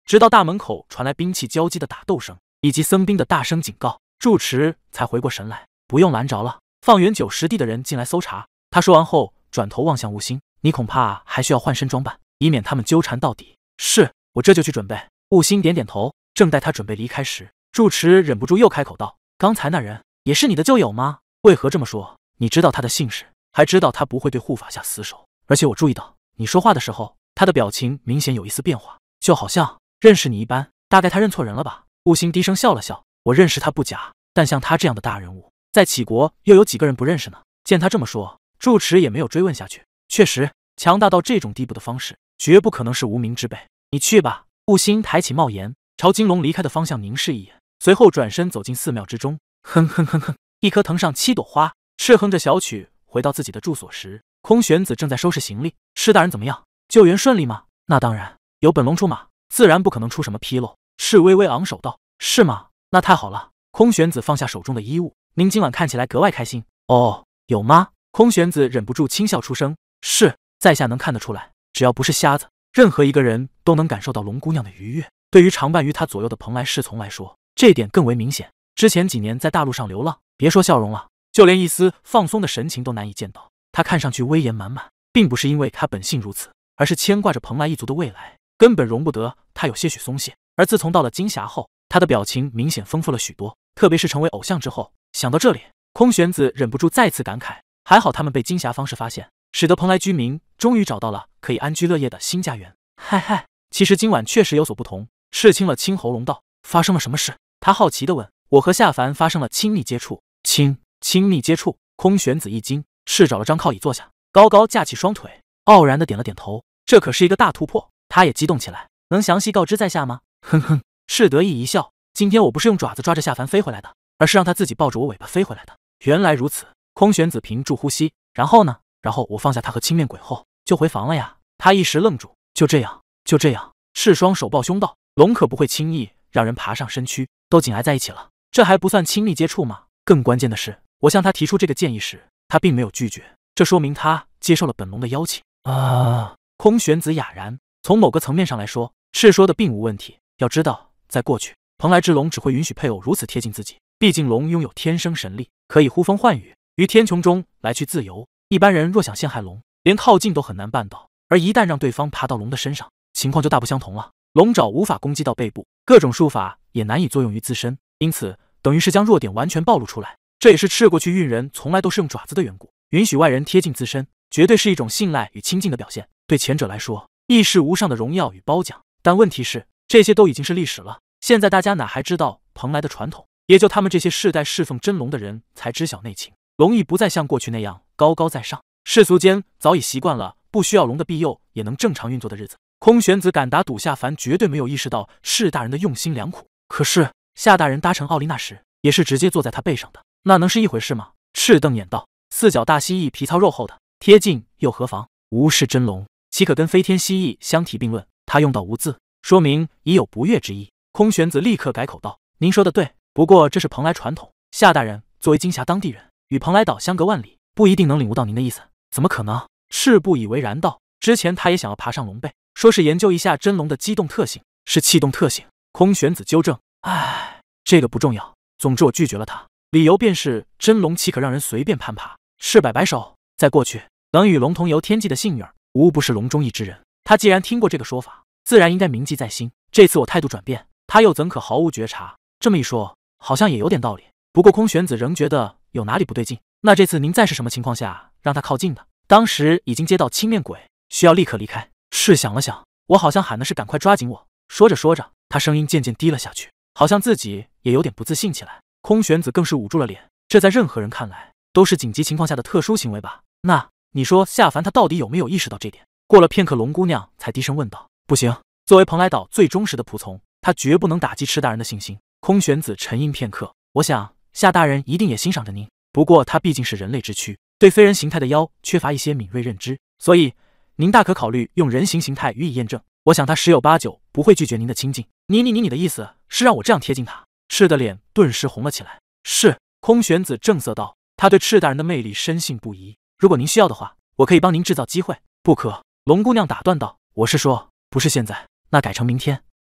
直到大门口传来兵器交击的打斗声，以及僧兵的大声警告，住持才回过神来。不用拦着了，放远九十地的人进来搜查。他说完后，转头望向悟星，你恐怕还需要换身装扮，以免他们纠缠到底。是，我这就去准备。悟星点点头。正待他准备离开时，住持忍不住又开口道：刚才那人也是你的旧友吗？为何这么说？你知道他的姓氏，还知道他不会对护法下死手，而且我注意到你说话的时候，他的表情明显有一丝变化，就好像认识你一般。大概他认错人了吧？悟星低声笑了笑，我认识他不假，但像他这样的大人物，在杞国又有几个人不认识呢？见他这么说，住持也没有追问下去。确实，强大到这种地步的方式，绝不可能是无名之辈。你去吧。悟星抬起帽檐，朝金龙离开的方向凝视一眼，随后转身走进寺庙之中。哼哼哼哼，一棵藤上七朵花，斥哼着小曲。回到自己的住所时，空玄子正在收拾行李。释大人怎么样？救援顺利吗？那当然，有本龙出马，自然不可能出什么纰漏。释微微昂首道：是吗？那太好了。空玄子放下手中的衣物，您今晚看起来格外开心。哦，有吗？空玄子忍不住轻笑出声。是，在下能看得出来，只要不是瞎子，任何一个人都能感受到龙姑娘的愉悦。对于常伴于他左右的蓬莱侍从来说，这点更为明显。之前几年在大陆上流浪，别说笑容了，就连一丝放松的神情都难以见到。他看上去威严满满，并不是因为他本性如此，而是牵挂着蓬莱一族的未来，根本容不得他有些许松懈。而自从到了金匣后，他的表情明显丰富了许多，特别是成为偶像之后。想到这里，空玄子忍不住再次感慨，还好他们被金匣方式发现，使得蓬莱居民终于找到了可以安居乐业的新家园。嗨嗨，其实今晚确实有所不同。释清了清喉咙道：发生了什么事？他好奇地问。我和夏凡发生了亲密接触。亲亲密接触？空玄子一惊，是找了张靠椅坐下，高高架起双腿，傲然地点了点头。这可是一个大突破，他也激动起来。能详细告知在下吗？哼哼，是得意一笑。今天我不是用爪子抓着夏凡飞回来的，而是让他自己抱着我尾巴飞回来的。原来如此。空玄子屏住呼吸，然后呢？然后我放下他和青面鬼后，就回房了呀。他一时愣住。就这样，就这样。是双手抱胸道：龙可不会轻易让人爬上身躯，都紧挨在一起了，这还不算亲密接触吗？更关键的是，我向他提出这个建议时，他并没有拒绝，这说明他接受了本龙的邀请啊！空玄子哑然。从某个层面上来说，是说的并无问题。要知道，在过去，蓬莱之龙只会允许配偶如此贴近自己，毕竟龙拥有天生神力，可以呼风唤雨，于天穹中来去自由。一般人若想陷害龙，连靠近都很难办到，而一旦让对方爬到龙的身上，情况就大不相同了。龙爪无法攻击到背部，各种术法也难以作用于自身，因此等于是将弱点完全暴露出来。这也是赤过去运人从来都是用爪子的缘故。允许外人贴近自身，绝对是一种信赖与亲近的表现，对前者来说，亦是无上的荣耀与褒奖。但问题是，这些都已经是历史了，现在大家哪还知道蓬莱的传统？也就他们这些世代侍奉真龙的人才知晓内情。龙亦不再像过去那样高高在上，世俗间早已习惯了不需要龙的庇佑也能正常运作的日子。空玄子敢打赌夏凡绝对没有意识到释大人的用心良苦。可是夏大人搭乘奥利娜时，也是直接坐在他背上的，那能是一回事吗？赤瞪眼道：四脚大蜥蜴皮糙肉厚的，贴近又何妨？无视真龙，岂可跟飞天蜥蜴相提并论？他用到无字，说明已有不悦之意。空玄子立刻改口道：您说的对，不过这是蓬莱传统，夏大人作为金匣当地人，与蓬莱岛相隔万里，不一定能领悟到您的意思。怎么可能？赤不以为然道：之前他也想要爬上龙背，说是研究一下真龙的机动特性，是气动特性。空玄子纠正：唉，这个不重要。总之我拒绝了他，理由便是真龙岂可让人随便攀爬？赤摆摆手，在过去，能与龙同游天际的幸运儿，无不是龙中意之人。他既然听过这个说法，自然应该铭记在心。这次我态度转变，他又怎可毫无觉察？这么一说，好像也有点道理。不过空玄子仍觉得有哪里不对劲。那这次您在是什么情况下让他靠近的？当时已经接到青面鬼，需要立刻离开。是想了想，我好像喊的是赶快抓紧我。说着说着，他声音渐渐低了下去，好像自己也有点不自信起来。空玄子更是捂住了脸，这在任何人看来都是紧急情况下的特殊行为吧？那你说夏凡他到底有没有意识到这点？过了片刻，龙姑娘才低声问道：不行，作为蓬莱岛最忠实的仆从，他绝不能打击赤大人的信心。空玄子沉吟片刻，我想夏大人一定也欣赏着您，不过他毕竟是人类之躯，对非人形态的妖缺乏一些敏锐认知，所以您大可考虑用人形形态予以验证。我想他十有八九不会拒绝您的亲近。你你你你的意思是让我这样贴近他？赤的脸顿时红了起来。是，空玄子正色道，他对赤大人的魅力深信不疑。如果您需要的话，我可以帮您制造机会。不可，龙姑娘打断道，我是说不是现在，那改成明天。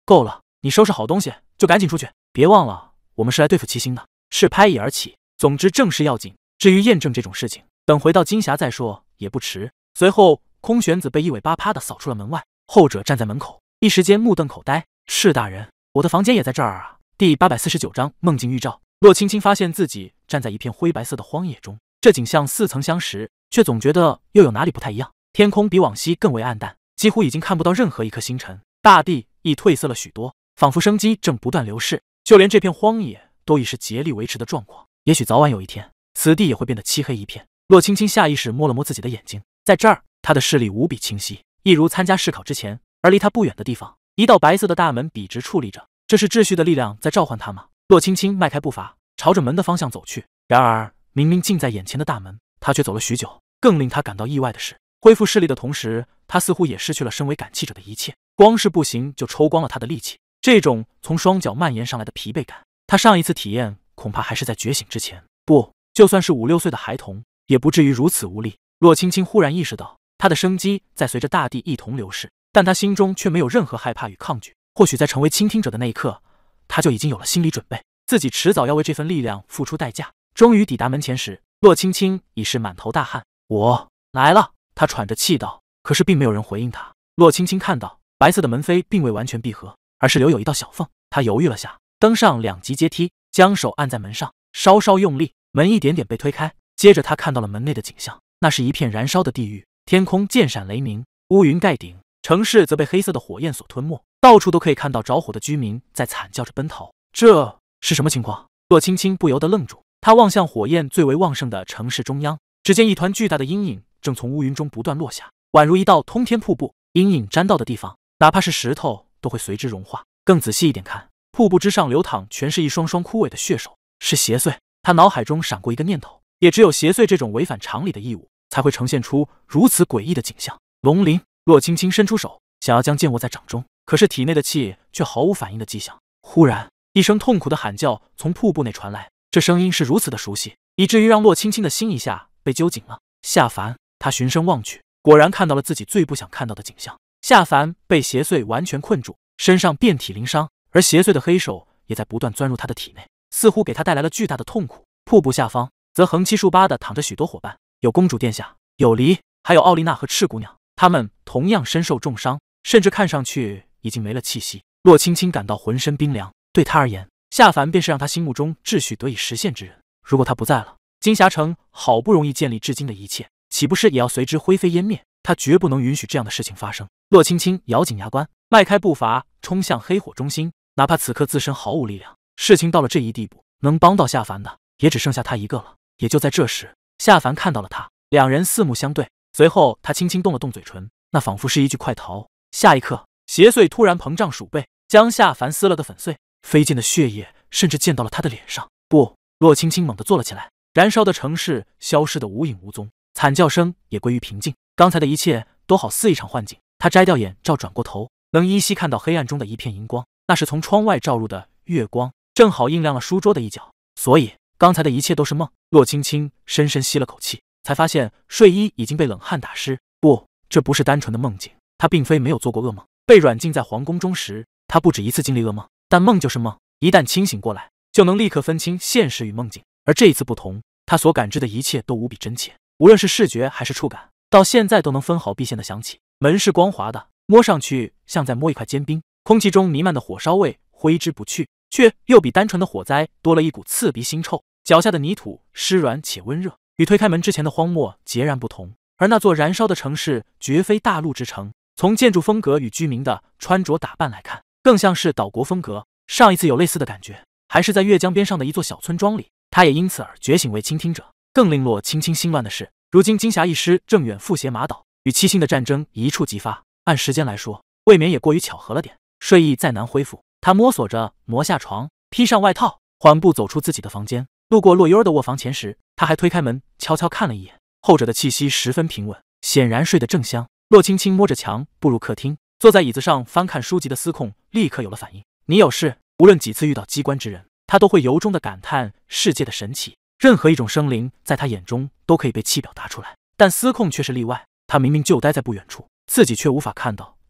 够了，你收拾好东西就赶紧出去，别忘了我们是来对付七星的。是拍椅而起。总之正事要紧，至于验证这种事情，等回到金匣再说也不迟。随后，空玄子被一尾巴啪的扫出了门外，后者站在门口，一时间目瞪口呆。是大人，我的房间也在这儿啊。第八百四十九章梦境预兆。洛青青发现自己站在一片灰白色的荒野中，这景象似曾相识，却总觉得又有哪里不太一样。天空比往昔更为暗淡，几乎已经看不到任何一颗星辰，大地亦褪色了许多，仿佛生机正不断流逝。就连这片荒野都已是竭力维持的状况，也许早晚有一天，此地也会变得漆黑一片。洛青青下意识摸了摸自己的眼睛，在这儿，她的视力无比清晰，一如参加试考之前。而离她不远的地方，一道白色的大门笔直矗立着，这是秩序的力量在召唤她吗？洛青青迈开步伐，朝着门的方向走去。然而，明明近在眼前的大门，她却走了许久。更令她感到意外的是，恢复视力的同时，她似乎也失去了身为感器者的一切，光是步行就抽光了她的力气。这种从双脚蔓延上来的疲惫感，她上一次体验恐怕还是在觉醒之前。不，就算是五六岁的孩童，也不至于如此无力。洛青青忽然意识到，她的生机在随着大地一同流逝，但她心中却没有任何害怕与抗拒。或许在成为倾听者的那一刻，她就已经有了心理准备，自己迟早要为这份力量付出代价。终于抵达门前时，洛青青已是满头大汗。我来了，她喘着气道。可是并没有人回应她。洛青青看到白色的门扉并未完全闭合，而是留有一道小缝。她犹豫了下，登上两级阶梯，将手按在门上，稍稍用力，门一点点被推开。接着她看到了门内的景象，那是一片燃烧的地狱，天空剑闪雷鸣，乌云盖顶，城市则被黑色的火焰所吞没，到处都可以看到着火的居民在惨叫着奔逃。这是什么情况？洛青青不由得愣住，她望向火焰最为旺盛的城市中央，只见一团巨大的阴影正从乌云中不断落下，宛如一道通天瀑布，阴影沾到的地方，哪怕是石头都会随之融化。更仔细一点看，瀑布之上流淌全是一双双枯萎的血手，是邪祟。他脑海中闪过一个念头，也只有邪祟这种违反常理的异物，才会呈现出如此诡异的景象。龙鳞，洛青青伸出手，想要将剑握在掌中，可是体内的气却毫无反应的迹象。忽然，一声痛苦的喊叫从瀑布内传来，这声音是如此的熟悉，以至于让洛青青的心一下被揪紧了。夏凡，他循声望去，果然看到了自己最不想看到的景象。夏凡被邪祟完全困住，身上遍体鳞伤，而邪祟的黑手也在不断钻入他的体内，似乎给他带来了巨大的痛苦。瀑布下方则横七竖八地躺着许多伙伴，有公主殿下，有离，还有奥丽娜和赤姑娘，他们同样身受重伤，甚至看上去已经没了气息。洛青青感到浑身冰凉，对他而言，夏凡便是让他心目中秩序得以实现之人。如果他不在了，金霞城好不容易建立至今的一切，岂不是也要随之灰飞烟灭？他绝不能允许这样的事情发生。洛青青咬紧牙关，迈开步伐，冲向黑火中心。哪怕此刻自身毫无力量，事情到了这一地步，能帮到夏凡的也只剩下他一个了。也就在这时，夏凡看到了他，两人四目相对，随后他轻轻动了动嘴唇，那仿佛是一句快逃。下一刻，邪祟突然膨胀数倍，将夏凡撕了个粉碎，飞溅的血液甚至溅到了他的脸上。不，洛青青猛地坐了起来，燃烧的城市消失得无影无踪，惨叫声也归于平静。刚才的一切都好似一场幻境。他摘掉眼罩，转过头，能依稀看到黑暗中的一片荧光，那是从窗外照入的月光，正好映亮了书桌的一角。所以刚才的一切都是梦。洛青青深深吸了口气，才发现睡衣已经被冷汗打湿。不，这不是单纯的梦境，他并非没有做过噩梦。被软禁在皇宫中时，他不止一次经历噩梦，但梦就是梦，一旦清醒过来，就能立刻分清现实与梦境。而这一次不同，他所感知的一切都无比真切，无论是视觉还是触感，到现在都能分毫必现的想起。门是光滑的，摸上去像在摸一块坚冰，空气中弥漫的火烧味挥之不去，却又比单纯的火灾多了一股刺鼻腥臭。脚下的泥土湿软且温热，与推开门之前的荒漠截然不同。而那座燃烧的城市绝非大陆之城，从建筑风格与居民的穿着打扮来看，更像是岛国风格。上一次有类似的感觉，还是在月江边上的一座小村庄里，他也因此而觉醒为倾听者。更令洛青青心乱的是，如今金霞一师正远赴邪马岛，与七星的战争一触即发，按时间来说，未免也过于巧合了点。睡意再难恢复，他摸索着挪下床，披上外套，缓步走出自己的房间。路过洛幽儿的卧房前时，他还推开门，悄悄看了一眼，后者的气息十分平稳，显然睡得正香。洛青青摸着墙步入客厅，坐在椅子上翻看书籍的司空立刻有了反应。你有事？无论几次遇到机关之人，他都会由衷的感叹世界的神奇。任何一种生灵在他眼中都可以被气表达出来，但司空却是例外。他明明就待在不远处，自己却无法看到他。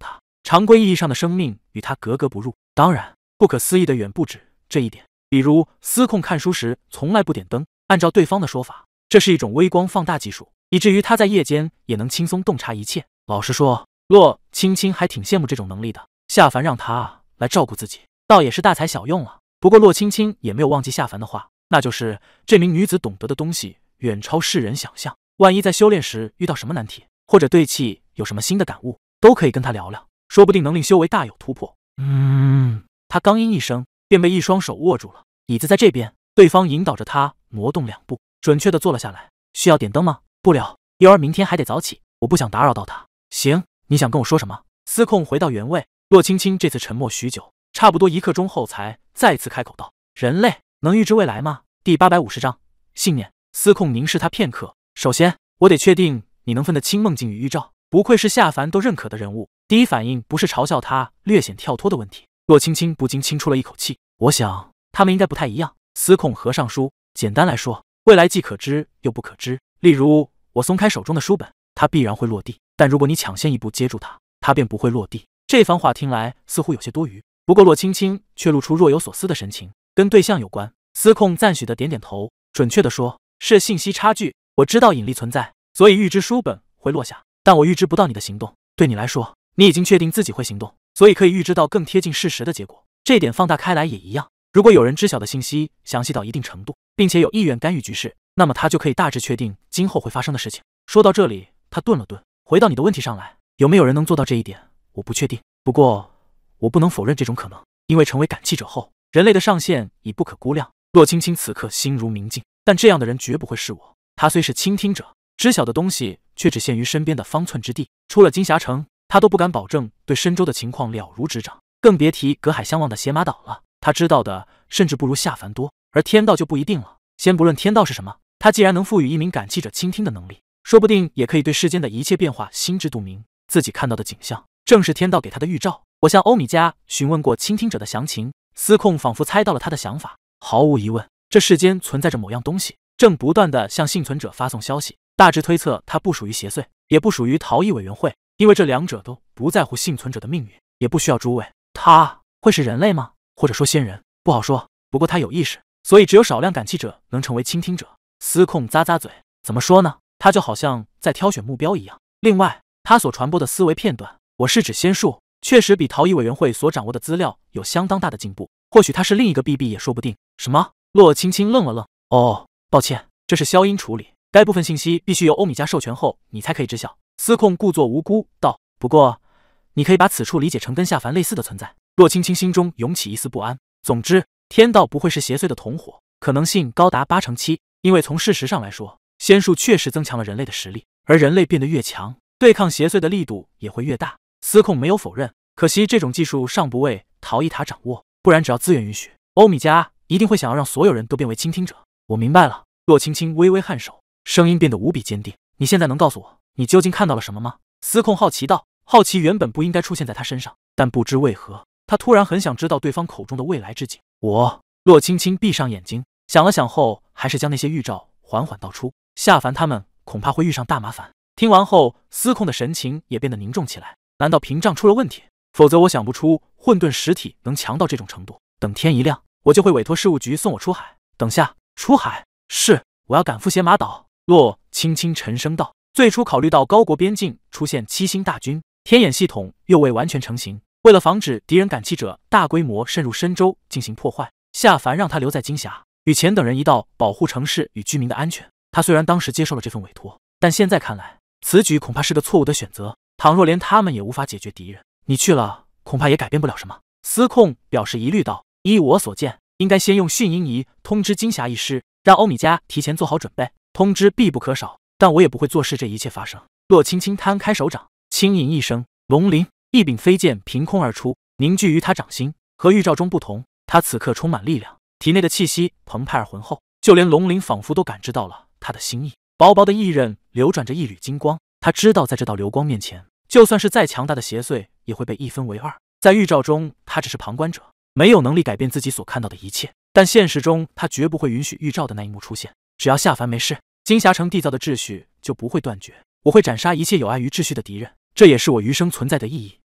常规意义上的生命与他格格不入。当然，不可思议的远不止这一点。比如司空看书时从来不点灯，按照对方的说法，这是一种微光放大技术，以至于他在夜间也能轻松洞察一切。老实说，洛青青还挺羡慕这种能力的。夏凡让他来照顾自己，倒也是大材小用了。不过洛青青也没有忘记夏凡的话，那就是这名女子懂得的东西远超世人想象。万一在修炼时遇到什么难题，或者对气有什么新的感悟，都可以跟他聊聊，说不定能令修为大有突破。嗯，他刚应一声，便被一双手握住了。椅子在这边，对方引导着他挪动两步，准确地坐了下来。需要点灯吗？不了，幼儿明天还得早起，我不想打扰到他。行，你想跟我说什么？司空回到原位。洛青青这次沉默许久，差不多一刻钟后才再次开口道：人类能预知未来吗？第八百五十章信念。司空凝视他片刻，首先我得确定你能分得清梦境与预兆。不愧是夏凡都认可的人物，第一反应不是嘲笑他略显跳脱的问题。洛青青不禁轻出了一口气，我想他们应该不太一样。司空合上书，简单来说，未来既可知又不可知。例如我松开手中的书本，它必然会落地，但如果你抢先一步接住它，它便不会落地。这番话听来似乎有些多余，不过洛青青却露出若有所思的神情。跟对象有关。司空赞许的点点头，准确的说，是信息差距。我知道引力存在，所以预知书本会落下，但我预知不到你的行动。对你来说，你已经确定自己会行动，所以可以预知到更贴近事实的结果。这点放大开来也一样。如果有人知晓的信息详细到一定程度，并且有意愿干预局势，那么他就可以大致确定今后会发生的事情。说到这里，他顿了顿，回到你的问题上来，有没有人能做到这一点？我不确定，不过我不能否认这种可能，因为成为感器者后，人类的上限已不可估量。洛青青此刻心如明镜，但这样的人绝不会是我。他虽是倾听者，知晓的东西却只限于身边的方寸之地。出了金霞城，他都不敢保证对深州的情况了如指掌，更别提隔海相望的邪马岛了。他知道的甚至不如夏凡多，而天道就不一定了。先不论天道是什么，他既然能赋予一名感器者倾听的能力，说不定也可以对世间的一切变化心知肚明。自己看到的景象，正是天道给他的预兆。我向欧米伽询问过倾听者的详情，司空仿佛猜到了他的想法。毫无疑问，这世间存在着某样东西，正不断地向幸存者发送消息。大致推测，它不属于邪祟，也不属于逃逸委员会，因为这两者都不在乎幸存者的命运，也不需要诸位。他会是人类吗？或者说仙人？不好说。不过他有意识，所以只有少量感器者能成为倾听者。司空咂咂嘴，怎么说呢？他就好像在挑选目标一样。另外，他所传播的思维片段，我是指仙术，确实比逃逸委员会所掌握的资料有相当大的进步。或许他是另一个 B B 也说不定。什么？洛青青愣了愣。哦，抱歉，这是消音处理，该部分信息必须由欧米伽授权后，你才可以知晓。司空故作无辜道。不过，你可以把此处理解成跟夏凡类似的存在。洛青青心中涌起一丝不安。总之，天道不会是邪祟的同伙，可能性高达八成七。因为从事实上来说，仙术确实增强了人类的实力，而人类变得越强，对抗邪祟的力度也会越大。司空没有否认，可惜这种技术尚不为陶伊塔掌握，不然只要资源允许，欧米伽一定会想要让所有人都变为倾听者。我明白了。洛青青微微颔首，声音变得无比坚定。你现在能告诉我，你究竟看到了什么吗？司空好奇道。好奇原本不应该出现在他身上，但不知为何，他突然很想知道对方口中的未来之景。我，洛青青闭上眼睛，想了想后，还是将那些预兆缓缓道出。夏凡他们恐怕会遇上大麻烦。听完后，司空的神情也变得凝重起来。难道屏障出了问题？否则我想不出混沌实体能强到这种程度。等天一亮，我就会委托事务局送我出海。等下，出海？是，我要赶赴邪马岛。洛青青沉声道。最初考虑到高国边境出现七星大军，天眼系统又未完全成型，为了防止敌人感器者大规模渗入深州进行破坏，夏凡让他留在金霞，与钱等人一道保护城市与居民的安全。他虽然当时接受了这份委托，但现在看来，此举恐怕是个错误的选择。倘若连他们也无法解决敌人，你去了恐怕也改变不了什么。司空表示疑虑道：依我所见，应该先用迅音仪通知金霞一师，让欧米伽提前做好准备。通知必不可少，但我也不会坐视这一切发生。洛青青摊开手掌，轻吟一声，龙鳞，一柄飞剑凭空而出，凝聚于他掌心。和预兆中不同，他此刻充满力量，体内的气息澎湃而浑厚，就连龙鳞仿佛都感知到了他的心意。薄薄的翼刃流转着一缕金光，他知道在这道流光面前，就算是再强大的邪祟也会被一分为二。在预兆中，他只是旁观者，没有能力改变自己所看到的一切，但现实中他绝不会允许预兆的那一幕出现。只要夏凡没事，金霞城缔造的秩序就不会断绝。我会斩杀一切有碍于秩序的敌人，这也是我余生存在的意义。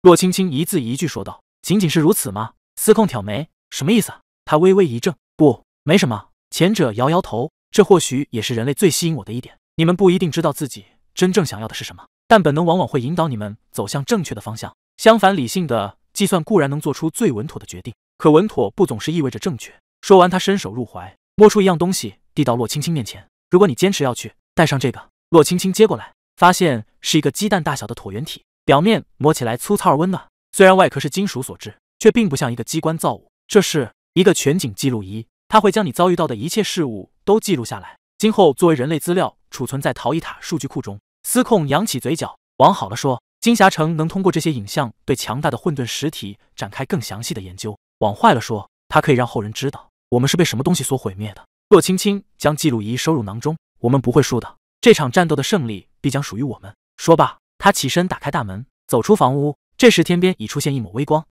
洛青青一字一句说道：“仅仅是如此吗？”司空挑眉，什么意思啊？他微微一怔，不，没什么。前者摇摇头，这或许也是人类最吸引我的一点。你们不一定知道自己真正想要的是什么，但本能往往会引导你们走向正确的方向。相反，理性的计算固然能做出最稳妥的决定，可稳妥不总是意味着正确。说完，他伸手入怀，摸出一样东西，递到洛青青面前。如果你坚持要去，带上这个。洛青青接过来，发现是一个鸡蛋大小的椭圆体，表面摸起来粗糙而温暖。虽然外壳是金属所制，却并不像一个机关造物。这是一个全景记录仪，它会将你遭遇到的一切事物都记录下来，今后作为人类资料储存在陶伊塔数据库中。司空扬起嘴角，往好了说，金霞城能通过这些影像对强大的混沌实体展开更详细的研究；往坏了说，它可以让后人知道我们是被什么东西所毁灭的。洛青青将记录仪收入囊中，我们不会输的，这场战斗的胜利必将属于我们。说罢，他起身打开大门，走出房屋。这时天边已出现一抹微光，